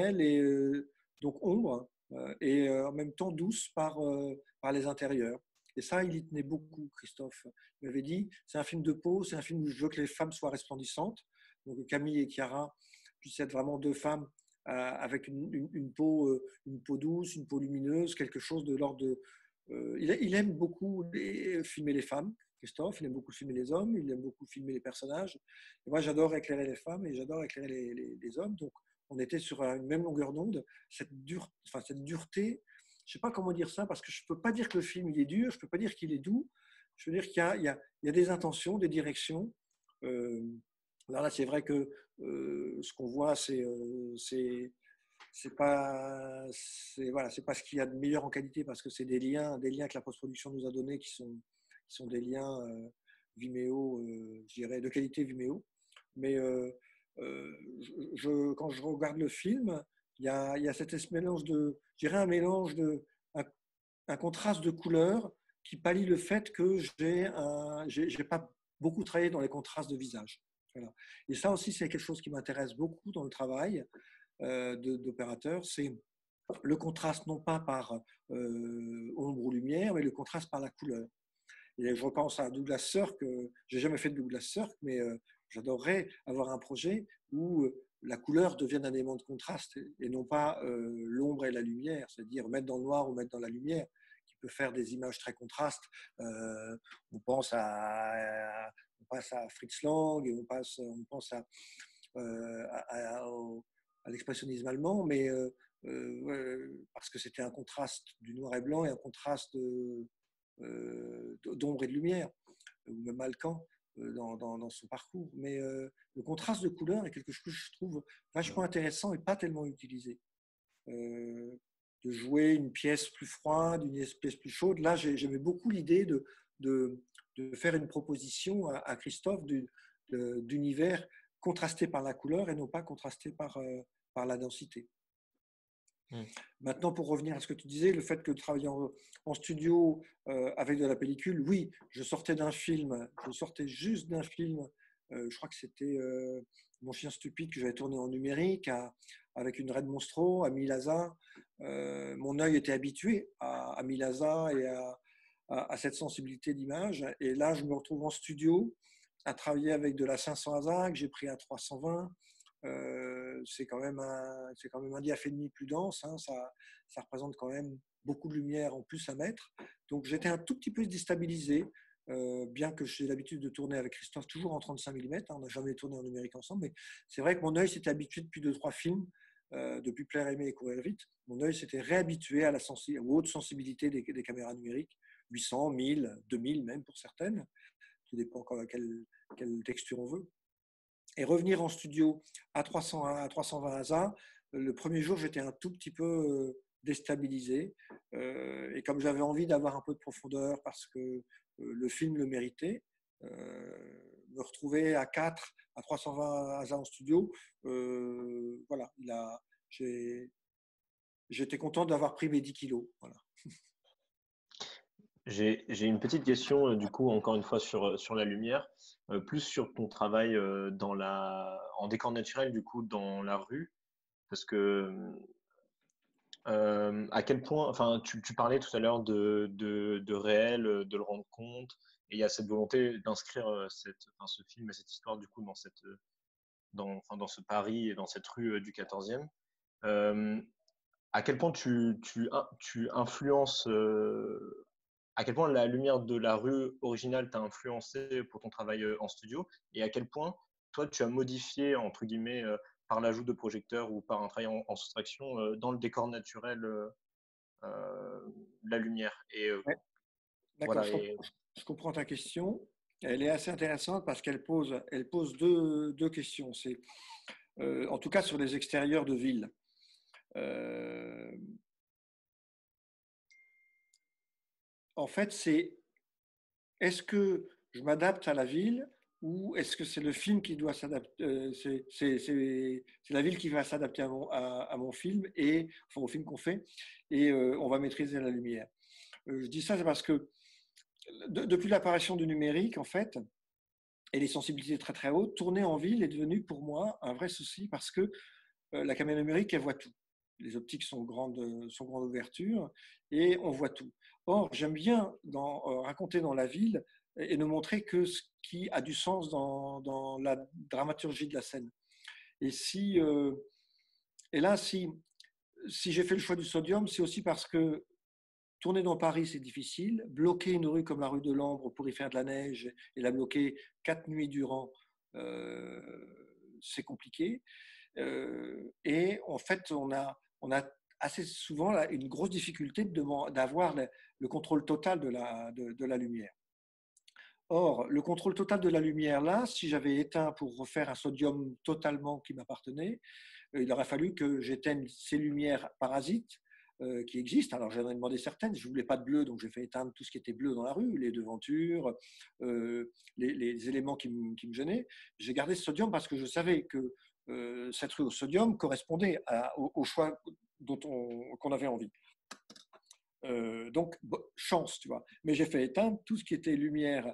et donc ombre, et en même temps douce par les intérieurs. Et ça, il y tenait beaucoup, Christophe. Il m'avait dit, c'est un film de peau, c'est un film où je veux que les femmes soient resplendissantes. Donc Camille et Chiara puissent être vraiment deux femmes avec une peau douce, une peau lumineuse, quelque chose de l'ordre de... il aime beaucoup filmer les femmes, Christophe, il aime beaucoup filmer les hommes, il aime beaucoup filmer les personnages. Et moi, j'adore éclairer les femmes et j'adore éclairer les hommes. Donc, on était sur une même longueur d'onde. Cette dureté, je ne sais pas comment dire ça, parce que je ne peux pas dire que le film il est dur, je ne peux pas dire qu'il est doux. Je veux dire qu'il y a des intentions, des directions. Alors là, c'est vrai que ce qu'on voit, c'est pas ce qu'il y a de meilleur en qualité, parce que c'est des liens que la post-production nous a donnés qui sont des liens Vimeo, je dirais, de qualité Vimeo. Mais quand je regarde le film, il y a cet mélange de, je dirais, un contraste de couleurs qui pallie le fait que j'ai pas beaucoup travaillé dans les contrastes de visage. Voilà. Et ça aussi, c'est quelque chose qui m'intéresse beaucoup dans le travail d'opérateur, c'est le contraste non pas par ombre ou lumière, mais le contraste par la couleur. Et je repense à Douglas Sirk, j'ai jamais fait de Douglas Sirk, mais j'adorerais avoir un projet où la couleur devienne un élément de contraste et non pas l'ombre et la lumière, c'est-à-dire mettre dans le noir ou mettre dans la lumière, qui peut faire des images très contrastes. On pense à Fritz Lang et on pense à l'expressionnisme allemand, mais parce que c'était un contraste du noir et blanc et un contraste d'ombre et de lumière, ou même Alcan dans son parcours. Mais le contraste de couleurs est quelque chose que je trouve vachement intéressant et pas tellement utilisé. De jouer une pièce plus froide, une pièce plus chaude. Là, j'aimais beaucoup l'idée de faire une proposition à Christophe d'univers contrasté par la couleur et non pas contrasté par la densité. Maintenant, pour revenir à ce que tu disais, le fait que de travailler en studio avec de la pellicule, oui, je sortais juste d'un film, je crois que c'était Mon chien stupide que j'avais tourné en numérique avec une Red Monstro à Milaza. Mon œil était habitué à Milaza et à cette sensibilité d'image. Et là, je me retrouve en studio à travailler avec de la 500 ASA que j'ai pris à 320. C'est quand même un diaph et demi plus dense, hein, ça représente quand même beaucoup de lumière en plus à mettre. Donc j'étais un tout petit peu déstabilisé, bien que j'ai l'habitude de tourner avec Christophe toujours en 35 mm, hein, on n'a jamais tourné en numérique ensemble, mais c'est vrai que mon œil s'était habitué depuis 2-3 films, depuis Plaire, aimer et courir vite, mon œil s'était réhabitué aux hautes sensibilités des caméras numériques, 800, 1000, 2000 même pour certaines, tout dépend quelle texture on veut. Et revenir en studio à 320 ASA, le premier jour, j'étais un tout petit peu déstabilisé. Et comme j'avais envie d'avoir un peu de profondeur parce que le film le méritait, me retrouver à 4, à 320 ASA en studio, voilà, j'étais content d'avoir pris mes 10 kilos. Voilà. J'ai une petite question, du coup, encore une fois, sur la lumière, plus sur ton travail en décor naturel, du coup, dans la rue, parce que à quel point, enfin, tu parlais tout à l'heure de réel, de le rendre compte, et il y a cette volonté d'inscrire ce film et cette histoire, du coup, dans ce Paris et dans cette rue du 14e. À quel point tu influences à quel point la lumière de la rue originale t'a influencé pour ton travail en studio et à quel point toi tu as modifié entre guillemets par l'ajout de projecteurs ou par un travail en soustraction dans le décor naturel la lumière et ouais. D'accord, voilà, je comprends ta question. Elle est assez intéressante parce qu'elle pose deux questions. C'est en tout cas sur les extérieurs de ville. En fait, est-ce que je m'adapte à la ville ou est-ce que c'est le film qui doit s'adapter, c'est la ville qui va s'adapter à mon film et enfin, au film qu'on fait et on va maîtriser la lumière. Je dis ça c'est parce que depuis l'apparition du numérique, en fait, et les sensibilités très très hautes, tourner en ville est devenu pour moi un vrai souci parce que la caméra numérique, elle voit tout. les optiques sont grande ouverture et on voit tout. Or, j'aime bien raconter dans la ville et ne montrer que ce qui a du sens dans la dramaturgie de la scène. Et là, si j'ai fait le choix du sodium, c'est aussi parce que tourner dans Paris, c'est difficile. Bloquer une rue comme la rue de l'Ambre pour y faire de la neige et la bloquer 4 nuits durant, c'est compliqué. Et en fait, on a assez souvent là, une grosse difficulté d'avoir le contrôle total de la lumière. Or, le contrôle total de la lumière, là, si j'avais éteint pour refaire un sodium totalement qui m'appartenait, il aurait fallu que j'éteigne ces lumières parasites qui existent. Alors, j'en ai demandé certaines. Je ne voulais pas de bleu, donc j'ai fait éteindre tout ce qui était bleu dans la rue, les devantures, les éléments qui me gênaient. J'ai gardé ce sodium parce que je savais que cette rue au sodium correspondait au choix qu'on avait envie. Donc, chance, tu vois. Mais j'ai fait éteindre tout ce qui était lumière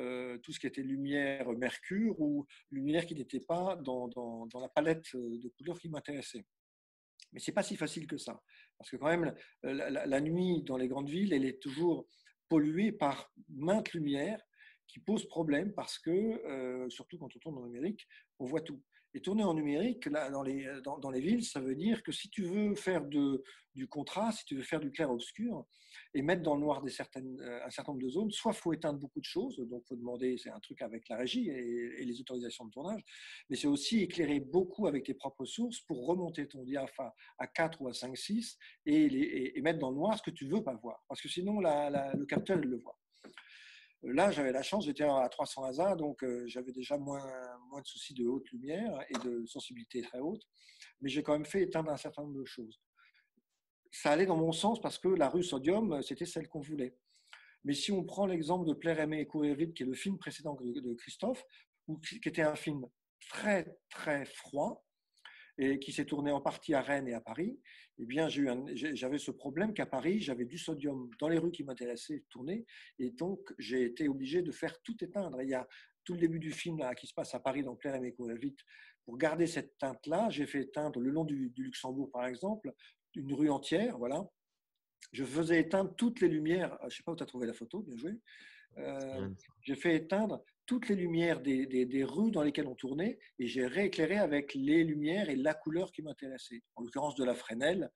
mercure ou lumière qui n'était pas dans la palette de couleurs qui m'intéressait. Mais c'est pas si facile que ça, parce que quand même la nuit dans les grandes villes, elle est toujours polluée par maintes lumières qui posent problème parce que surtout quand on tourne en numérique, on voit tout. Et tourner en numérique là, dans les villes, ça veut dire que si tu veux faire du contraste, si tu veux faire du clair-obscur et mettre dans le noir un certain nombre de zones, soit il faut éteindre beaucoup de choses, donc il faut demander, c'est un truc avec la régie et les autorisations de tournage, mais c'est aussi éclairer beaucoup avec tes propres sources pour remonter ton diaphragme à 4 ou à 5, 6 et mettre dans le noir ce que tu ne veux pas voir, parce que sinon le capteur il le voit. Là, j'avais la chance, j'étais à 300 ASA, donc j'avais déjà moins de soucis de haute lumière et de sensibilité très haute, mais j'ai quand même fait éteindre un certain nombre de choses. Ça allait dans mon sens parce que la rue Sodium, c'était celle qu'on voulait. Mais si on prend l'exemple de Plaire, aimer et courir vite, qui est le film précédent de Christophe, qui était un film très, très froid, et qui s'est tourné en partie à Rennes et à Paris, eh bien, j'avais ce problème qu'à Paris, j'avais du sodium dans les rues qui m'intéressaient de tourner, et donc j'ai été obligé de faire tout éteindre. Et il y a tout le début du film là, qui se passe à Paris, dans Plaire, aimer, courir vite. Pour garder cette teinte-là, j'ai fait éteindre le long du Luxembourg, par exemple, une rue entière, voilà. Je faisais éteindre toutes les lumières. Je ne sais pas où tu as trouvé la photo, bien joué. J'ai fait éteindre toutes les lumières des rues dans lesquelles on tournait et j'ai rééclairé avec les lumières et la couleur qui m'intéressait. En l'occurrence de la Fresnel,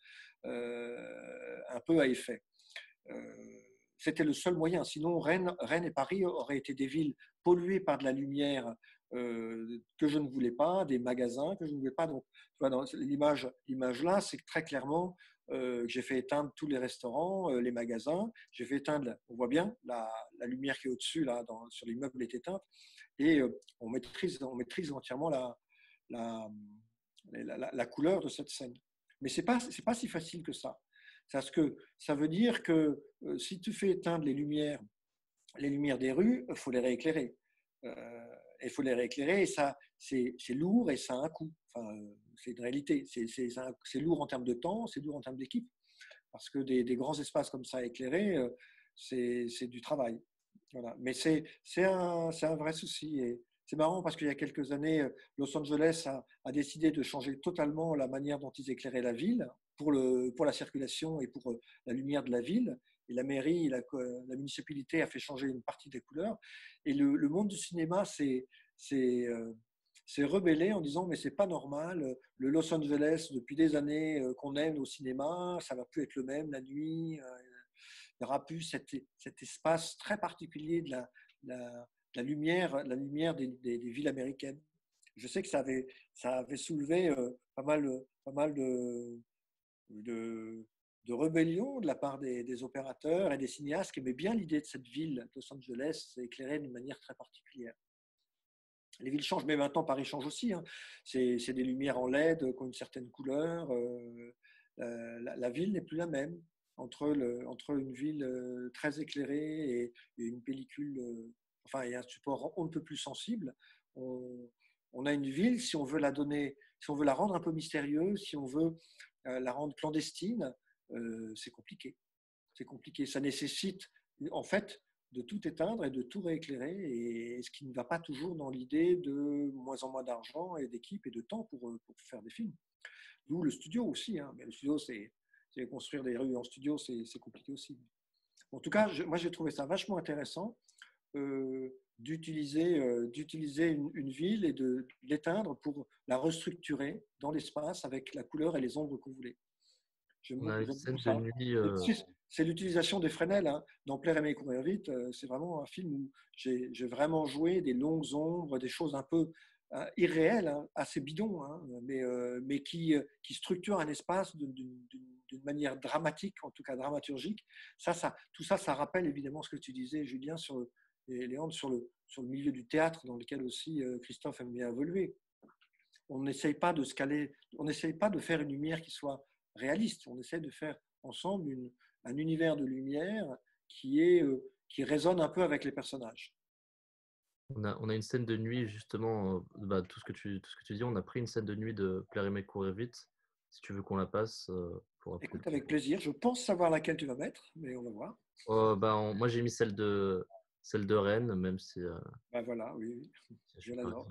un peu à effet. C'était le seul moyen. Sinon, Rennes et Paris auraient été des villes polluées par de la lumière que je ne voulais pas, des magasins que je ne voulais pas. Donc, tu vois, dans l'image là, c'est très clairement j'ai fait éteindre tous les restaurants, les magasins. J'ai fait éteindre, on voit bien, la lumière qui est au-dessus, là, sur l'immeuble est éteinte. Et on maîtrise entièrement la couleur de cette scène. Mais c'est pas si facile que ça. Parce que ça veut dire que si tu fais éteindre les lumières des rues, il faut les rééclairer. Il faut les rééclairer et ça, c'est lourd et ça a un coût. Enfin, c'est une réalité. C'est lourd en termes de temps, c'est lourd en termes d'équipe. Parce que des grands espaces comme ça éclairés, c'est du travail. Voilà. Mais c'est un vrai souci. Et c'est marrant parce qu'il y a quelques années, Los Angeles a décidé de changer totalement la manière dont ils éclairaient la ville pour la circulation et pour la lumière de la ville. Et la mairie, la municipalité a fait changer une partie des couleurs. Et le monde du cinéma s'est rebellé en disant mais c'est pas normal, le Los Angeles depuis des années qu'on aime au cinéma, ça va plus être le même la nuit. Il n'y aura plus cet espace très particulier de la lumière des villes américaines. Je sais que ça avait soulevé pas mal de rébellion de la part des opérateurs et des cinéastes qui aimaient bien l'idée de cette ville, Los Angeles, éclairée d'une manière très particulière. Les villes changent, mais maintenant Paris change aussi. Hein. C'est des lumières en LED qui ont une certaine couleur. La ville n'est plus la même entre une ville très éclairée et une pellicule, et un support on ne peut plus sensible. On a une ville, si on veut la rendre un peu mystérieuse, si on veut la rendre clandestine, c'est compliqué. C'est compliqué. Ça nécessite en fait de tout éteindre et de tout rééclairer, et ce qui ne va pas toujours dans l'idée de moins en moins d'argent et d'équipe et de temps pour faire des films. D'où le studio aussi, hein. Mais le studio, c'est construire des rues en studio, c'est compliqué aussi. En tout cas, moi j'ai trouvé ça vachement intéressant d'utiliser une ville et de l'éteindre pour la restructurer dans l'espace avec la couleur et les ombres qu'on voulait. On a une scène de nuit. C'est l'utilisation des Fresnel, hein. Dans Plaire, aimer, courir vite, c'est vraiment un film où j'ai vraiment joué des longues ombres, des choses un peu irréelles, hein, assez bidons, hein, mais qui structurent un espace d'une manière dramatique, en tout cas dramaturgique. Tout ça, ça rappelle évidemment ce que tu disais, Julien, et Léandre, sur le milieu du théâtre, dans lequel aussi Christophe aime bien évoluer. On n'essaye pas de faire une lumière qui soit réaliste. On essaie de faire ensemble un univers de lumière qui résonne un peu avec les personnages. On a une scène de nuit, justement, tout ce que tu dis, on a pris une scène de nuit de Plaire, aimer, courir vite. Si tu veux qu'on la passe, pour après. Écoute, avec plaisir. Je pense savoir laquelle tu vas mettre, mais on va voir. Moi, j'ai mis celle de Rennes, même si. Voilà, oui. Je l'adore.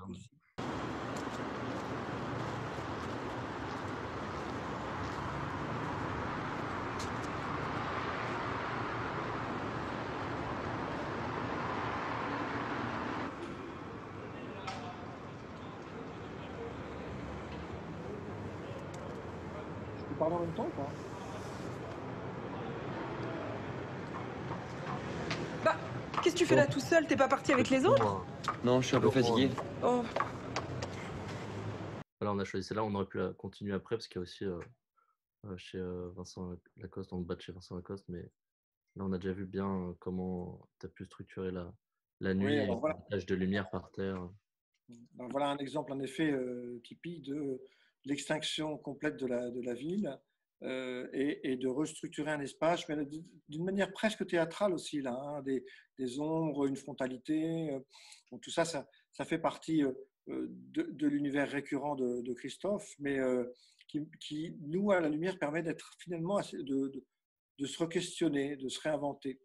Tu parles en même temps ou pas? Bah, qu'est-ce que tu fais là tout seul? T'es pas parti avec les autres? Non, je suis un peu fatigué. Oh. Voilà, on a choisi celle-là. On aurait pu la continuer après parce qu'il y a aussi chez Vincent Lacoste, dans le bas de chez Vincent Lacoste, mais là, on a déjà vu bien comment tu as pu structurer la nuit, Oui, voilà. les taches de lumière par terre. Voilà un exemple en effet typique de l'extinction complète de la ville et de restructurer un espace, mais d'une manière presque théâtrale aussi, là, hein, des ombres, une frontalité. Donc tout ça, ça fait partie de l'univers récurrent de Christophe, mais qui, nous, à la lumière, permet d'être finalement de se re-questionner, de se réinventer.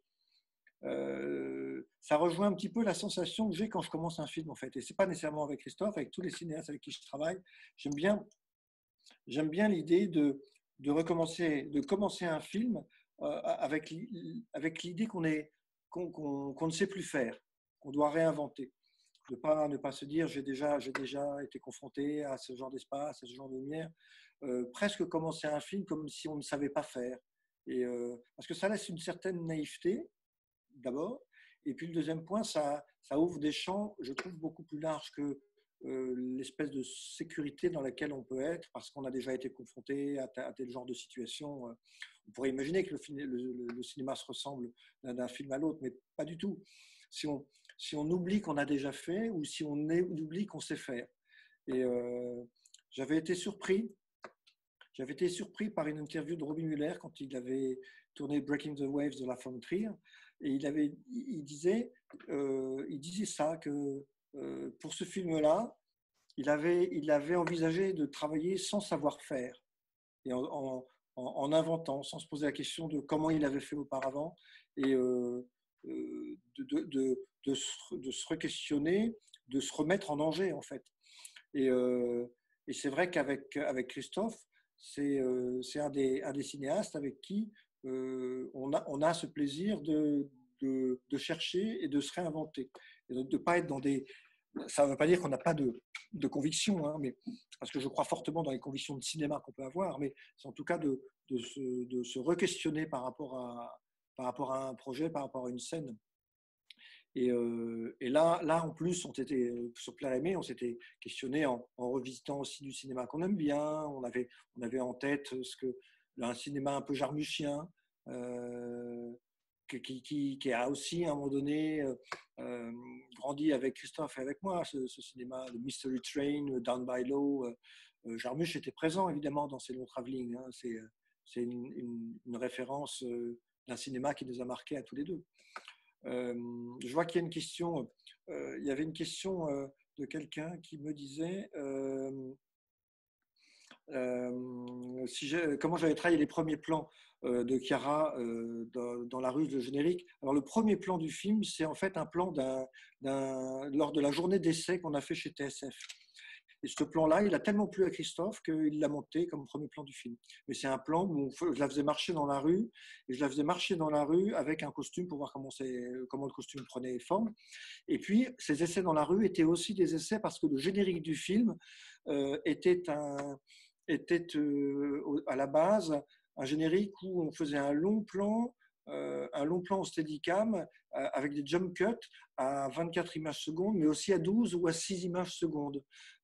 Ça rejoint un petit peu la sensation que j'ai quand je commence un film, en fait. Et c'est pas nécessairement avec Christophe, avec tous les cinéastes avec qui je travaille. J'aime bien l'idée de commencer un film avec l'idée qu'on ne sait plus faire, qu'on doit réinventer. Ne pas se dire j'ai déjà été confronté à ce genre d'espace, à ce genre de lumière. Presque commencer un film comme si on ne savait pas faire. Parce que ça laisse une certaine naïveté, d'abord. Et puis le deuxième point, ça ouvre des champs, je trouve, beaucoup plus larges que l'espèce de sécurité dans laquelle on peut être parce qu'on a déjà été confronté à tel genre de situation. On pourrait imaginer que le cinéma se ressemble d'un film à l'autre, mais pas du tout. Si on oublie qu'on a déjà fait ou si on oublie qu'on sait faire. Et j'avais été surpris par une interview de Robin Muller quand il avait tourné Breaking the Waves de La von Trier. Et il disait ça, que pour ce film-là, il avait envisagé de travailler sans savoir-faire et en inventant, sans se poser la question de comment il avait fait auparavant et de se re-questionner, de se remettre en danger, en fait. Et c'est vrai qu'avec Christophe, c'est un des cinéastes avec qui on a ce plaisir de chercher et de se réinventer. Et de ne pas être dans des... Ça ne veut pas dire qu'on n'a pas de convictions, hein, mais, parce que je crois fortement dans les convictions de cinéma qu'on peut avoir, mais c'est en tout cas de se re-questionner par rapport à un projet, par rapport à une scène. Et là, en plus, sur Plaire aimer, on s'était questionné en revisitant aussi du cinéma qu'on aime bien. On avait en tête un cinéma un peu jarmuchien, qui a aussi, à un moment donné, grandi avec Christophe et avec moi, ce cinéma, le Mystery Train, Down by Law. Jarmusch était présent, évidemment, dans ces longs travelling. Hein. C'est une référence d'un cinéma qui nous a marqués à tous les deux. Je vois qu'il y a une question. Il y avait une question de quelqu'un qui me disait comment j'avais travaillé les premiers plans de Chiara dans la rue de générique. Alors le premier plan du film, c'est en fait un plan lors de la journée d'essai qu'on a fait chez TSF. Et ce plan-là, il a tellement plu à Christophe qu'il l'a monté comme premier plan du film. Mais c'est un plan où je la faisais marcher dans la rue, et je la faisais marcher dans la rue avec un costume pour voir comment le costume prenait forme. Et puis, ces essais dans la rue étaient aussi des essais parce que le générique du film était à la base un générique où on faisait un long plan en steadicam avec des jump cuts à 24 images secondes, mais aussi à 12 ou à 6 images secondes.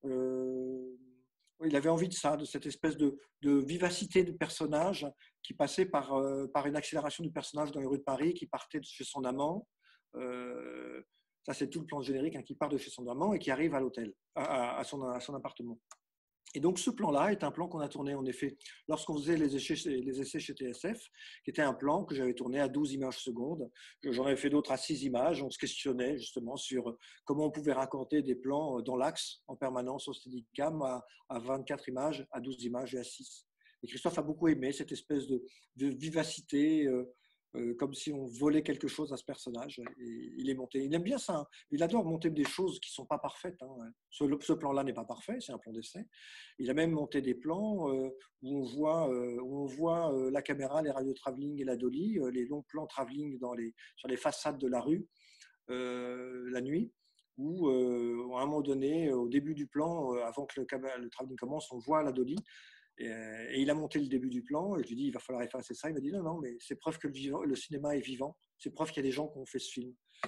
Il avait envie de ça, de cette espèce de vivacité du personnage qui passait par une accélération du personnage dans les rues de Paris, qui partait de chez son amant. Ça, c'est tout le plan générique, hein, qui part de chez son amant et qui arrive à l'hôtel, à son appartement. Et donc, ce plan-là est un plan qu'on a tourné, en effet, lorsqu'on faisait les essais chez TSF, qui était un plan que j'avais tourné à 12 images secondes. J'en avais fait d'autres à 6 images. On se questionnait justement sur comment on pouvait raconter des plans dans l'axe en permanence au Steadicam à 24 images, à 12 images et à 6. Et Christophe a beaucoup aimé cette espèce de vivacité, comme si on volait quelque chose à ce personnage. Et il est monté. Il aime bien ça. Hein. Il adore monter des choses qui ne sont pas parfaites. Hein. Ce plan-là n'est pas parfait, c'est un plan d'essai. Il a même monté des plans où on voit la caméra, les radios travelling et la dolly, les longs plans travelling sur les façades de la rue la nuit, où à un moment donné, au début du plan, avant que le travelling commence, on voit la dolly. Et il a monté le début du plan, et je lui ai dit, il va falloir effacer ça. Il m'a dit, non, mais c'est preuve que le cinéma est vivant, c'est preuve qu'il y a des gens qui ont fait ce film.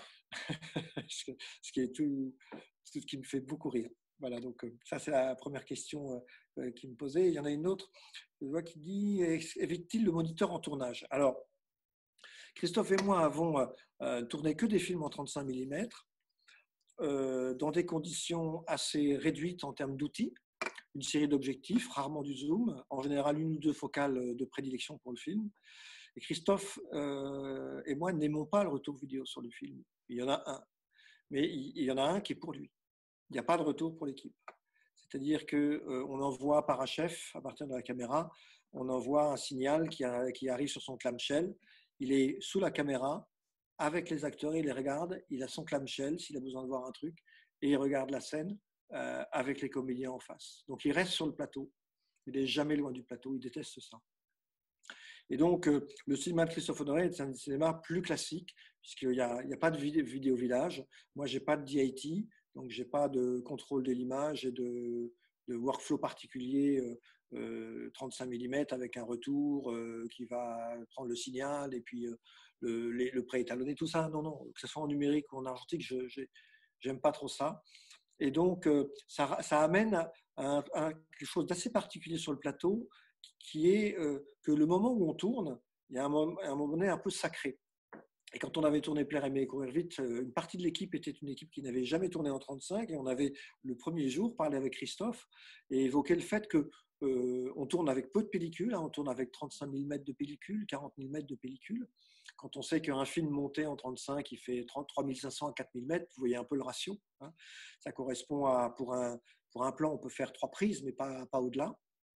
ce qui me fait beaucoup rire. Voilà, donc ça c'est la première question qu'il me posait. Il y en a une autre, je vois, qui dit, évite-t-il le moniteur en tournage? Alors, Christophe et moi avons tourné que des films en 35 mm, dans des conditions assez réduites en termes d'outils. Une série d'objectifs, rarement du zoom, en général une ou deux focales de prédilection pour le film. Et Christophe et moi n'aimons pas le retour vidéo sur le film. Il y en a un, mais il y en a un qui est pour lui. Il n'y a pas de retour pour l'équipe. C'est-à-dire qu'on envoie par un chef, à partir de la caméra, on envoie un signal qui arrive sur son clamshell. Il est sous la caméra, avec les acteurs, il les regarde, il a son clamshell s'il a besoin de voir un truc, et il regarde la scène avec les comédiens en face. Donc il reste sur le plateau, il n'est jamais loin du plateau, il déteste ça. Et donc le cinéma de Christophe Honoré est un cinéma plus classique, puisqu'il n'y a pas de vidéo village. Moi, je n'ai pas de DIT, donc je n'ai pas de contrôle de l'image et de workflow particulier 35 mm avec un retour qui va prendre le signal et puis le préétalonné, tout ça. Non, que ce soit en numérique ou en argentique, je n'aime pas trop ça. Et donc, ça amène à quelque chose d'assez particulier sur le plateau, qui est que le moment où on tourne, il y a un moment donné un peu sacré. Et quand on avait tourné Plaire, aimer et courir vite, une partie de l'équipe était une équipe qui n'avait jamais tourné en 35, et on avait, le premier jour, parlé avec Christophe et évoqué le fait que on tourne avec peu de pellicule, hein, on tourne avec 35 mm de pellicule, 40 mm de pellicule. Quand on sait qu'un film monté en 35, il fait 3500 à 4 mm, vous voyez un peu le ratio. Hein. Ça correspond à, pour un plan, on peut faire 3 prises, mais pas au-delà.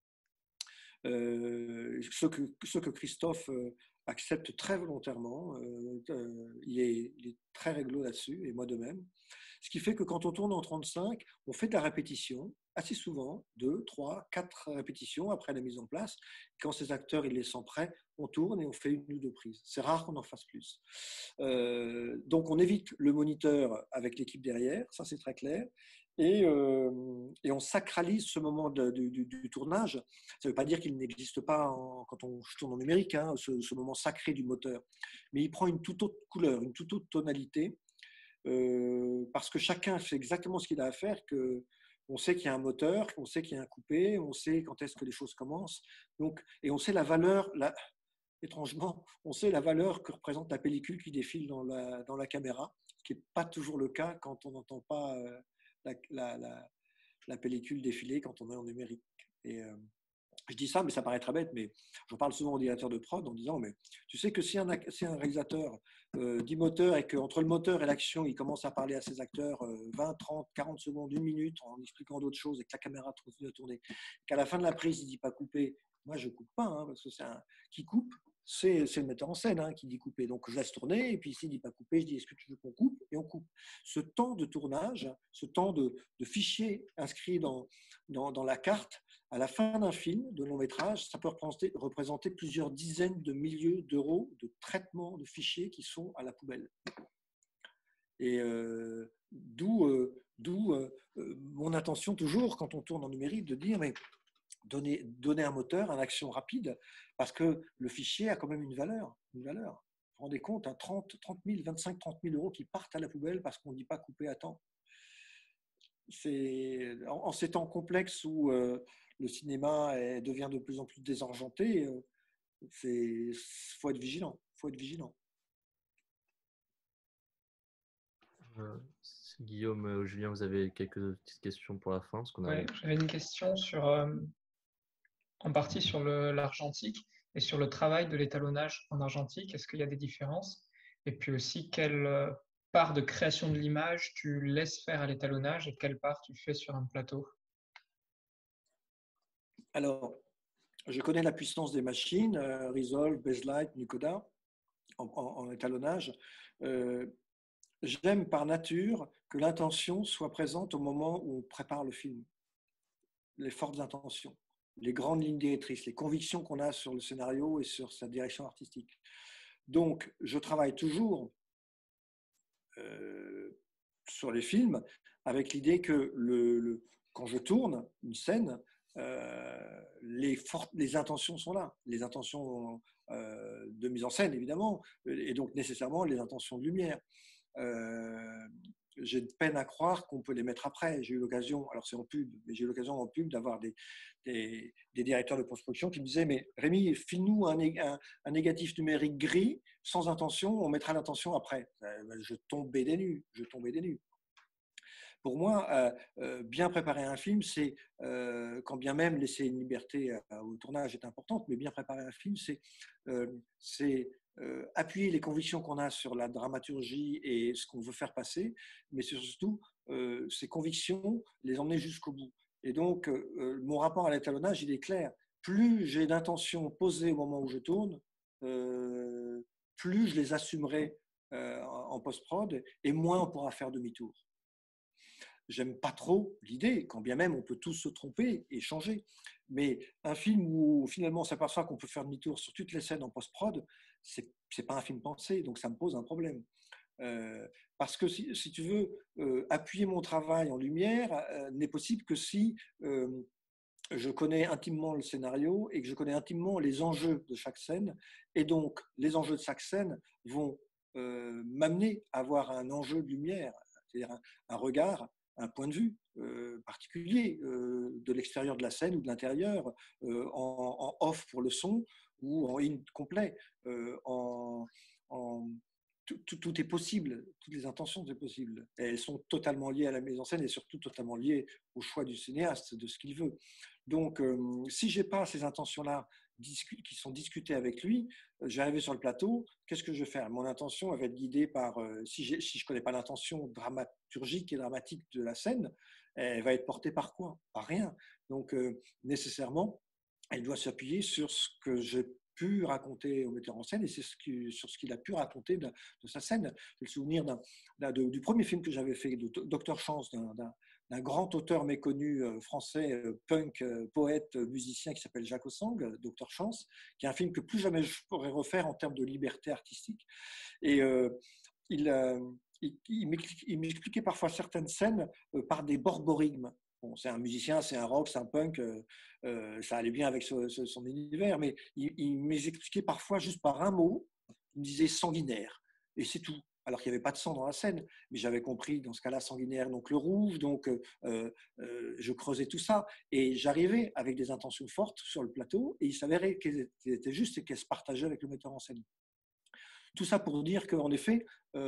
Ce que Christophe accepte très volontairement, il est très réglo là-dessus, et moi de même. Ce qui fait que quand on tourne en 35, on fait de la répétition, assez souvent, 2, 3, 4 répétitions après la mise en place. Quand ces acteurs ils les sentent prêts, on tourne et on fait 1 ou 2 prises. C'est rare qu'on en fasse plus. Donc on évite le moniteur avec l'équipe derrière, ça c'est très clair. Et on sacralise ce moment du tournage. Ça ne veut pas dire qu'il n'existe pas quand on tourne en numérique, hein, ce moment sacré du moteur. Mais il prend une toute autre couleur, une toute autre tonalité, parce que chacun fait exactement ce qu'il a à faire, on sait qu'il y a un moteur, on sait qu'il y a un coupé, on sait quand est-ce que les choses commencent. Donc, et on sait la valeur, étrangement, on sait la valeur que représente la pellicule qui défile dans la caméra, ce qui n'est pas toujours le cas quand on n'entend pas la pellicule défiler quand on est en numérique. Et Je dis ça, mais ça paraît très bête, mais je parle souvent aux directeurs de prod en disant, mais tu sais que si un réalisateur dit moteur et qu'entre le moteur et l'action, il commence à parler à ses acteurs 20, 30, 40 secondes, une minute, en expliquant d'autres choses et que la caméra continue à tourner, qu'à la fin de la prise, il ne dit pas couper, moi je ne coupe pas, hein, parce que qui coupe, c'est le metteur en scène hein, qui dit couper. Donc je laisse tourner, et puis s'il ne dit pas couper, je dis est-ce que tu veux qu'on coupe? Et on coupe. Ce temps de tournage, ce temps de fichier inscrit dans la carte, à la fin d'un film, de long métrage, ça peut représenter plusieurs dizaines de milliers d'euros de traitement de fichiers qui sont à la poubelle. Et d'où mon intention toujours, quand on tourne en numérique, de dire mais donner un moteur, une action rapide, parce que le fichier a quand même une valeur. Vous vous rendez compte, 30 000, 25, 30 000 euros qui partent à la poubelle parce qu'on ne dit pas couper à temps. En ces temps complexes où le cinéma devient de plus en plus désargenté, faut être vigilant. Guillaume ou Julien, vous avez quelques petites questions pour la fin? Oui, j'avais une question en partie sur l'argentique et sur le travail de l'étalonnage en argentique. Est-ce qu'il y a des différences? Et puis aussi, quelle part de création de l'image tu laisses faire à l'étalonnage et quelle part tu fais sur un plateau? Alors, je connais la puissance des machines, Resolve, Baselight, Nucoda, en étalonnage. J'aime par nature que l'intention soit présente au moment où on prépare le film. Les fortes intentions, les grandes lignes directrices, les convictions qu'on a sur le scénario et sur sa direction artistique. Donc, je travaille toujours sur les films avec l'idée que quand je tourne une scène, les intentions sont là, les intentions de mise en scène évidemment, et donc nécessairement les intentions de lumière. J'ai de peine à croire qu'on peut les mettre après. J'ai eu l'occasion, alors c'est en pub, mais j'ai eu l'occasion en pub d'avoir des directeurs de post-production qui me disaient mais Rémi, file-nous un négatif numérique gris sans intention, on mettra l'intention après. Je tombais des nues. Pour moi, bien préparer un film, c'est, quand bien même laisser une liberté au tournage est importante, mais bien préparer un film, c'est appuyer les convictions qu'on a sur la dramaturgie et ce qu'on veut faire passer, mais surtout ces convictions, les emmener jusqu'au bout. Et donc, mon rapport à l'étalonnage, il est clair. Plus j'ai d'intentions posées au moment où je tourne, plus je les assumerai en post-prod et moins on pourra faire demi-tour. J'aime pas trop l'idée, quand bien même on peut tous se tromper et changer. Mais un film où finalement on s'aperçoit qu'on peut faire demi-tour sur toutes les scènes en post-prod, c'est pas un film pensé, donc ça me pose un problème. Parce que si tu veux, appuyer mon travail en lumière n'est possible que si je connais intimement le scénario et que je connais intimement les enjeux de chaque scène. Et donc, les enjeux de chaque scène vont m'amener à avoir un enjeu de lumière, c'est-à-dire un regard, un point de vue particulier de l'extérieur de la scène ou de l'intérieur, en off pour le son ou en in complet. Tout est possible, toutes les intentions sont possibles. Et elles sont totalement liées à la mise en scène et surtout totalement liées au choix du cinéaste, de ce qu'il veut. Donc, si je n'ai pas ces intentions-là qui sont discutées avec lui, je vais arriver sur le plateau, qu'est-ce que je vais faire? Mon intention elle va être guidée par, si je ne connais pas l'intention dramaturgique et dramatique de la scène, elle va être portée par quoi? Par rien. Donc, nécessairement, elle doit s'appuyer sur ce que j'ai pu raconter au metteur en scène et c'est sur ce qu'il a pu raconter de sa scène. J'ai le souvenir du premier film que j'avais fait, de Docteur Chance, d'un grand auteur méconnu français, punk, poète, musicien qui s'appelle Jacques Ossang, Docteur Chance, qui est un film que plus jamais je pourrais refaire en termes de liberté artistique. Et il m'expliquait parfois certaines scènes par des borborigmes. Bon, c'est un musicien, c'est un rock, c'est un punk, ça allait bien avec son univers, mais il m'expliquait parfois juste par un mot, il me disait sanguinaire, et c'est tout. Alors qu'il n'y avait pas de sang dans la scène, mais j'avais compris dans ce cas-là sanguinaire, donc le rouge, donc je creusais tout ça, et j'arrivais avec des intentions fortes sur le plateau, et il s'avérait qu'elles étaient justes et qu'elles se partageaient avec le metteur en scène. Tout ça pour dire qu'en effet,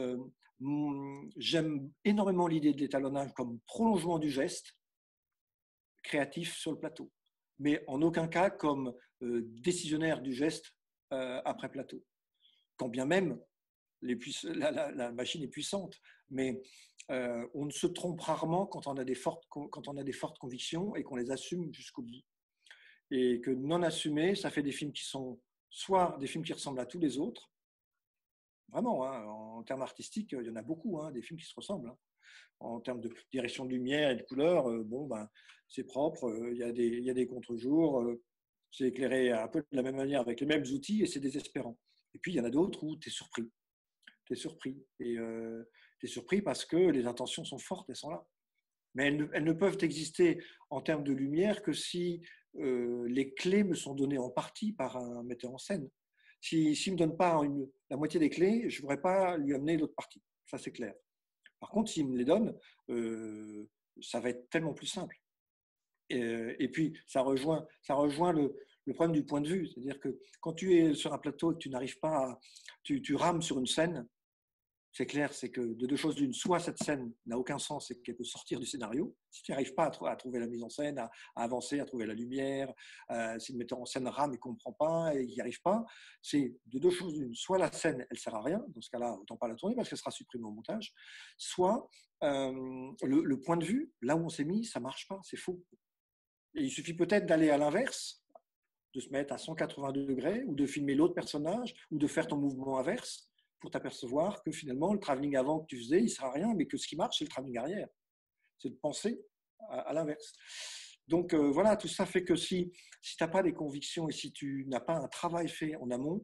j'aime énormément l'idée de l'étalonnage comme prolongement du geste créatif sur le plateau. mais en aucun cas comme décisionnaire du geste après plateau. Quand bien même la machine est puissante, mais on ne se trompe rarement quand on a des fortes convictions et qu'on les assume jusqu'au bout. Et que non assumés, ça fait des films qui sont soit des films qui ressemblent à tous les autres, vraiment, hein, en termes artistiques, il y en a beaucoup, hein, des films qui se ressemblent. Hein. En termes de direction de lumière et de couleur, c'est propre, il y a des contre-jours, c'est éclairé un peu de la même manière avec les mêmes outils et c'est désespérant. Et puis il y en a d'autres où tu es surpris. Tu es surpris. Et tu es surpris parce que les intentions sont fortes, elles sont là. Mais elles ne peuvent exister en termes de lumière que si les clés me sont données en partie par un metteur en scène. S'il ne me donne pas la moitié des clés, je ne pourrais pas lui amener l'autre partie. Ça, c'est clair. Par contre, s'il me les donne, ça va être tellement plus simple. Et puis, ça rejoint le problème du point de vue. C'est-à-dire que quand tu es sur un plateau et que tu n'arrives pas à… Tu rames sur une scène, c'est clair, c'est que de deux choses l'une, soit cette scène n'a aucun sens et qu'elle peut sortir du scénario, si tu n'arrives pas à trouver la mise en scène, à avancer, à trouver la lumière, si le metteur en scène rame et ne comprend pas et n'y arrive pas, c'est de deux choses l'une, soit la scène, elle ne sert à rien, dans ce cas-là, autant pas la tourner parce qu'elle sera supprimée au montage, soit le point de vue, là où on s'est mis, ça ne marche pas, c'est faux. Et il suffit peut-être d'aller à l'inverse, de se mettre à 180 degrés ou de filmer l'autre personnage ou de faire ton mouvement inverse pour t'apercevoir que finalement, le travelling avant que tu faisais, il ne sert à rien, mais que ce qui marche, c'est le travelling arrière. C'est de penser à l'inverse. Donc voilà, tout ça fait que si tu n'as pas des convictions et si tu n'as pas un travail fait en amont,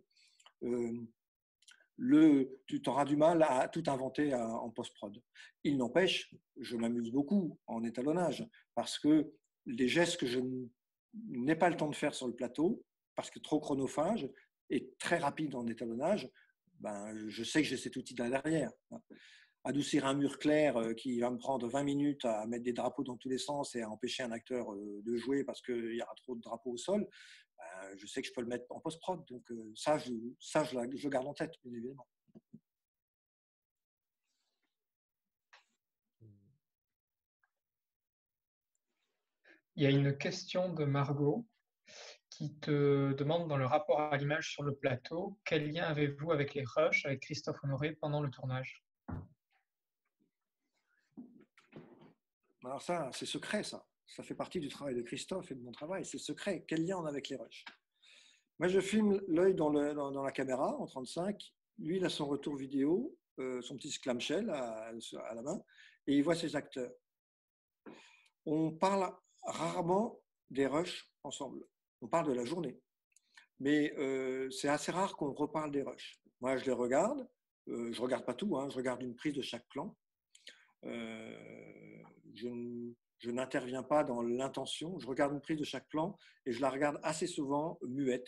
tu auras du mal à tout inventer en post-prod. Il n'empêche, je m'amuse beaucoup en étalonnage parce que les gestes que je n'ai pas le temps de faire sur le plateau, parce que trop chronophage et très rapide en étalonnage, je sais que j'ai cet outil-là derrière. Adoucir un mur clair qui va me prendre 20 minutes à mettre des drapeaux dans tous les sens et à empêcher un acteur de jouer parce qu'il y aura trop de drapeaux au sol, je sais que je peux le mettre en post-prod. Donc je garde en tête, bien évidemment. Il y a une question de Margot qui te demande dans le rapport à l'image sur le plateau, quel lien avez-vous avec les rushs, avec Christophe Honoré pendant le tournage? Alors ça, c'est secret, ça. Ça fait partie du travail de Christophe et de mon travail. C'est secret. Quel lien on a avec les rushs? Moi, je filme l'œil dans la caméra en 35. Lui, il a son retour vidéo, son petit clamshell à la main, et il voit ses acteurs. On parle rarement des rushs ensemble. On parle de la journée. Mais c'est assez rare qu'on reparle des rushs. Moi, je les regarde. Je ne regarde pas tout. Hein, je regarde une prise de chaque plan. Je n'interviens pas dans l'intention. Je regarde une prise de chaque plan et je la regarde assez souvent muette.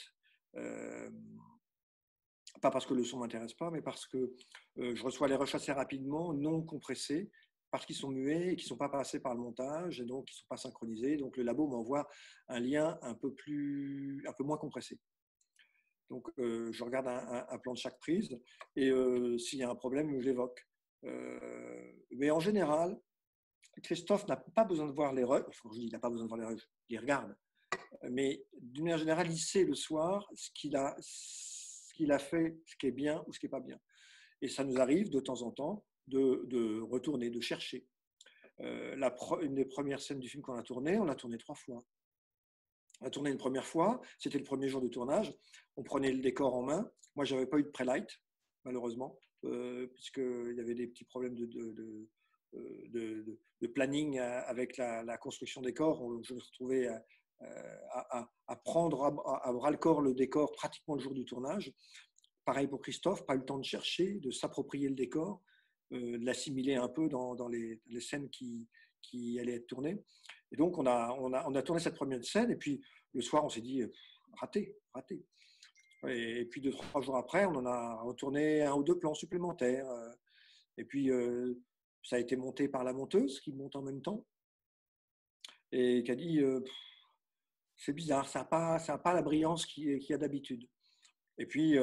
Pas parce que le son ne m'intéresse pas, mais parce que je reçois les rushs assez rapidement, non compressés, parce qu'ils sont muets et qu'ils ne sont pas passés par le montage, et donc ils ne sont pas synchronisés. Donc le labo m'envoie un lien un peu moins compressé. Donc je regarde un plan de chaque prise, et s'il y a un problème, je l'évoque. Mais en général, Christophe n'a pas besoin de voir les rushs. Enfin, je dis, il n'a pas besoin de voir les rushs, il les regarde. Mais d'une manière générale, il sait le soir ce qu'il a fait, ce qui est bien ou ce qui n'est pas bien. Et ça nous arrive de temps en temps de retourner, de chercher. Une des premières scènes du film qu'on a tourné, on l'a tourné 3 fois. On a tourné une première fois, c'était le premier jour de tournage. On prenait le décor en main. Moi, je n'avais pas eu de pré-light, malheureusement, puisqu'il y avait des petits problèmes de planning avec la construction des décors. Je me retrouvais à prendre à bras-le-corps le décor pratiquement le jour du tournage. Pareil pour Christophe, pas eu le temps de chercher, de s'approprier le décor, de l'assimiler un peu dans les scènes qui allaient être tournées. Et donc, on a tourné cette première scène, et puis le soir, on s'est dit, raté. Et puis 2-3 jours après, on en a retourné 1 ou 2 plans supplémentaires. Et puis, ça a été monté par la monteuse, qui monte en même temps, et qui a dit, c'est bizarre, ça n'a pas la brillance qu'il y a d'habitude. Et puis,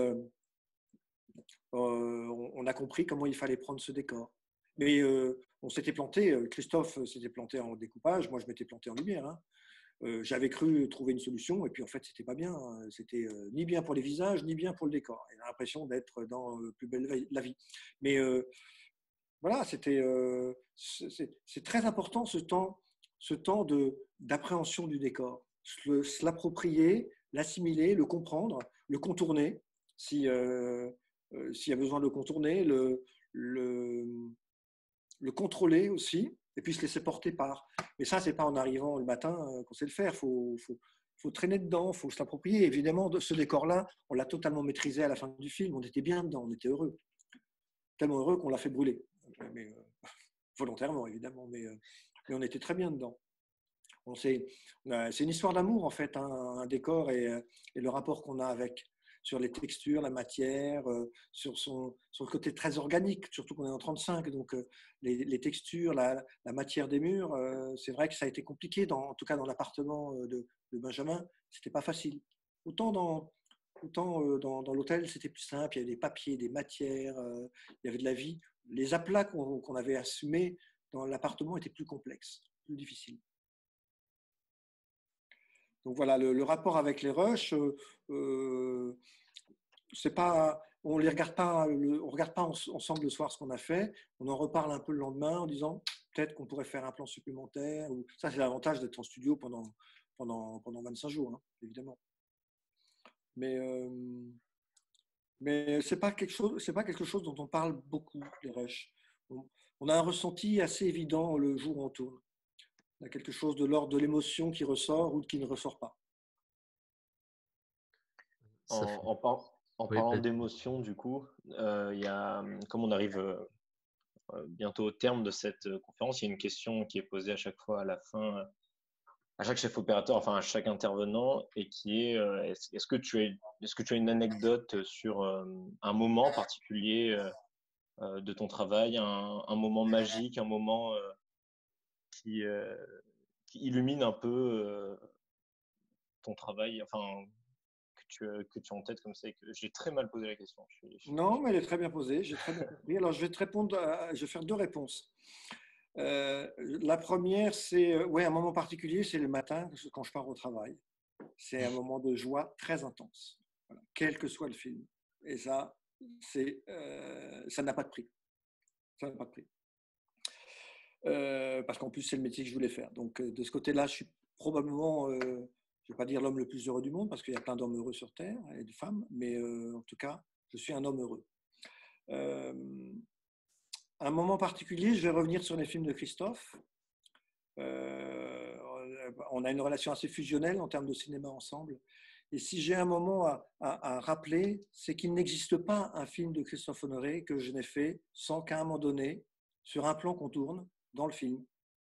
on a compris comment il fallait prendre ce décor. Mais on s'était planté, Christophe s'était planté en découpage, moi je m'étais planté en lumière. Hein. j'avais cru trouver une solution, et puis en fait, c'était pas bien. C'était ni bien pour les visages, ni bien pour le décor. J'ai l'impression d'être dans Plus belle la vie. Mais voilà, c'est très important ce temps d'appréhension du décor. Se l'approprier, l'assimiler, le comprendre, le contourner, s'il y a besoin de le contourner, le contrôler aussi, et puis se laisser porter par. Mais ça, c'est pas en arrivant le matin qu'on sait le faire. Faut traîner dedans, faut se l'approprier. Évidemment, ce décor-là, on l'a totalement maîtrisé à la fin du film. On était bien dedans, on était heureux. Tellement heureux qu'on l'a fait brûler. Mais, volontairement, évidemment, mais on était très bien dedans. C'est une histoire d'amour, en fait, hein, un décor et le rapport qu'on a avec, sur les textures, la matière, sur le côté très organique, surtout qu'on est en 35, donc les textures, la matière des murs, c'est vrai que ça a été compliqué, en tout cas dans l'appartement de Benjamin, c'était pas facile. Autant dans l'hôtel, c'était plus simple, il y avait des papiers, des matières, il y avait de la vie. Les aplats qu'on avait assumés dans l'appartement étaient plus complexes, plus difficiles. Donc voilà, le rapport avec les rushs, c'est pas, on les regarde pas, on regarde pas ensemble le soir ce qu'on a fait. On en reparle un peu le lendemain en disant peut-être qu'on pourrait faire un plan supplémentaire. Ou ça, c'est l'avantage d'être en studio pendant 25 jours, hein, évidemment. Mais c'est pas quelque chose dont on parle beaucoup, les rushs. On a un ressenti assez évident le jour où on tourne. Il y a quelque chose de l'ordre de l'émotion qui ressort ou qui ne ressort pas. En parlant d'émotion, du coup, comme on arrive bientôt au terme de cette conférence, il y a une question qui est posée à chaque fois à la fin, à chaque chef opérateur, enfin à chaque intervenant, et qui est est-ce que tu as une anecdote sur un moment particulier de ton travail, un moment magique, un moment qui illumine un peu ton travail, enfin que tu as en tête comme ça, et que j'ai très mal posé la question. Non, mais elle est très bien posée, j'ai très bien compris. Alors je vais te répondre, je vais faire deux réponses. La première, c'est un moment particulier, c'est le matin quand je pars au travail. C'est un moment de joie très intense, voilà, quel que soit le film. Et ça, ça n'a pas de prix. Ça n'a pas de prix. Parce qu'en plus, c'est le métier que je voulais faire. Donc, de ce côté-là, je suis probablement, je ne vais pas dire l'homme le plus heureux du monde, parce qu'il y a plein d'hommes heureux sur Terre et de femmes, mais en tout cas, je suis un homme heureux. Un moment particulier, je vais revenir sur les films de Christophe. On a une relation assez fusionnelle en termes de cinéma ensemble. Et si j'ai un moment à rappeler, c'est qu'il n'existe pas un film de Christophe Honoré que je n'ai fait sans qu'à un moment donné, sur un plan qu'on tourne dans le film,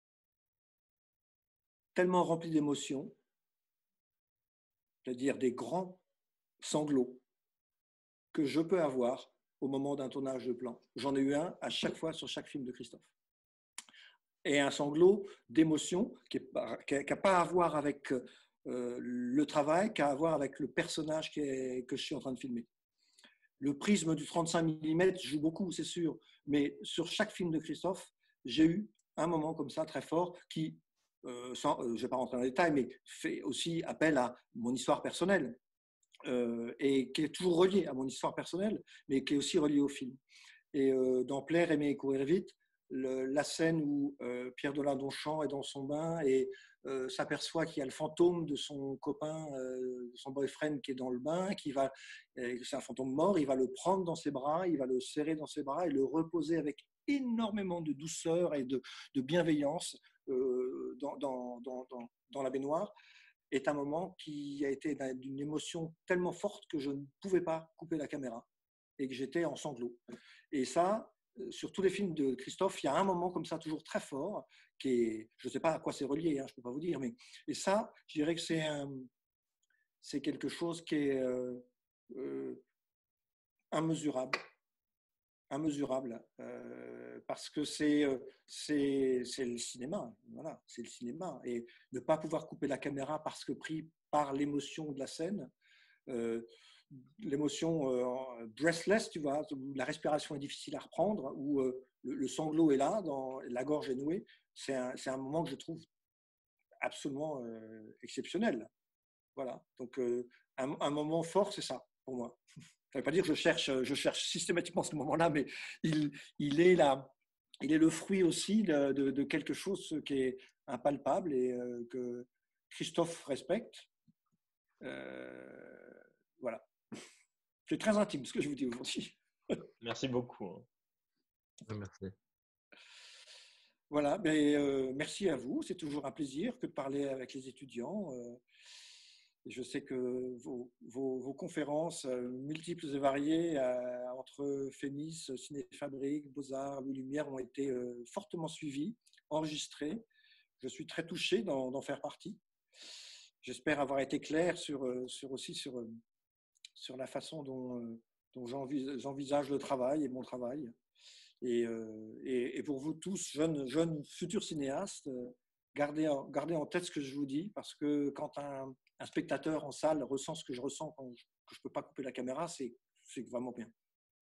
tellement rempli d'émotions, c'est-à-dire des grands sanglots que je peux avoir au moment d'un tournage de plan. J'en ai eu un à chaque fois sur chaque film de Christophe. Et un sanglot d'émotion qui n'a pas à voir avec le travail, qui a à voir avec le personnage que je suis en train de filmer. Le prisme du 35 mm joue beaucoup, c'est sûr, mais sur chaque film de Christophe, j'ai eu un moment comme ça très fort qui, je ne vais pas rentrer dans les détails, mais fait aussi appel à mon histoire personnelle et qui est toujours relié à mon histoire personnelle, mais qui est aussi relié au film. Et dans Plaire, aimer et courir vite, la scène où Pierre Deladonchamp est dans son bain et s'aperçoit qu'il y a le fantôme de son copain, son boyfriend qui est dans le bain, c'est un fantôme mort, il va le prendre dans ses bras, il va le serrer dans ses bras et le reposer avec énormément de douceur et de bienveillance dans la baignoire, est un moment qui a été d'une émotion tellement forte que je ne pouvais pas couper la caméra et que j'étais en sanglots. Et ça, sur tous les films de Christophe, il y a un moment comme ça toujours très fort, qui est, je ne sais pas à quoi c'est relié, hein, je ne peux pas vous dire, mais et ça, je dirais que c'est quelque chose qui est immesurable, parce que c'est le cinéma, voilà, c'est le cinéma, et ne pas pouvoir couper la caméra parce que pris par l'émotion de la scène. L'émotion breathless, tu vois, où la respiration est difficile à reprendre, où le sanglot est là, la gorge est nouée, c'est un moment que je trouve absolument exceptionnel. Voilà. Donc, un moment fort, c'est ça, pour moi. Ça ne veut pas dire que je cherche systématiquement ce moment-là, mais il est là. Il est le fruit aussi de quelque chose qui est impalpable et que Christophe respecte. Voilà. C'est très intime ce que je vous dis aujourd'hui. Merci beaucoup. Merci. Voilà, mais, merci à vous. C'est toujours un plaisir que de parler avec les étudiants. Je sais que vos conférences multiples et variées entre Fémis, Cinéfabrique, Beaux-Arts, Louis Lumière ont été fortement suivies, enregistrées. Je suis très touché d'en faire partie. J'espère avoir été clair sur la façon dont j'envisage le travail et mon travail. Et pour vous tous, jeunes futurs cinéastes, gardez en tête ce que je vous dis, parce que quand un spectateur en salle ressent ce que je ressens quand je ne peux pas couper la caméra, c'est vraiment bien.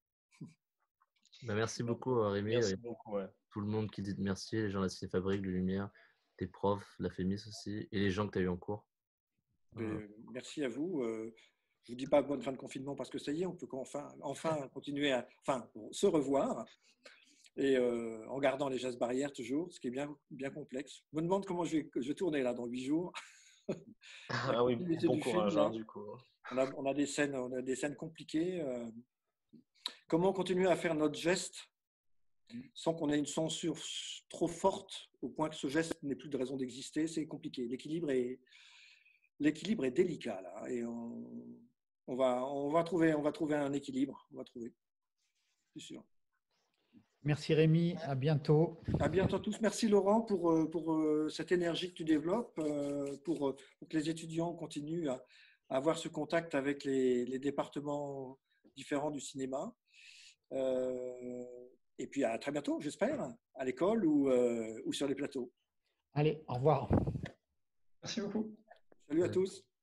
Merci beaucoup, Rémi. Merci beaucoup, ouais. Tout le monde qui dit merci, les gens de la Cinéfabrique, de Lumière, tes profs, la Fémis aussi, et les gens que tu as eu en cours. Merci à vous. Je ne vous dis pas bonne fin de confinement parce que ça y est, on peut enfin continuer à se revoir. Et en gardant les gestes barrières toujours, ce qui est bien complexe. Je me demande comment je vais tourner là dans 8 jours. Ah oui, bon courage du coup. On a des scènes compliquées. Comment continuer à faire notre geste sans qu'on ait une censure trop forte au point que ce geste n'ait plus de raison d'exister? C'est compliqué. L'équilibre est délicat là, et on va trouver un équilibre. On va trouver, c'est sûr. Merci Rémi, à bientôt. À bientôt à tous. Merci Laurent pour cette énergie que tu développes, pour que les étudiants continuent à avoir ce contact avec les départements différents du cinéma. Et puis à très bientôt, j'espère, à l'école ou sur les plateaux. Allez, au revoir. Merci beaucoup. Salut à tous.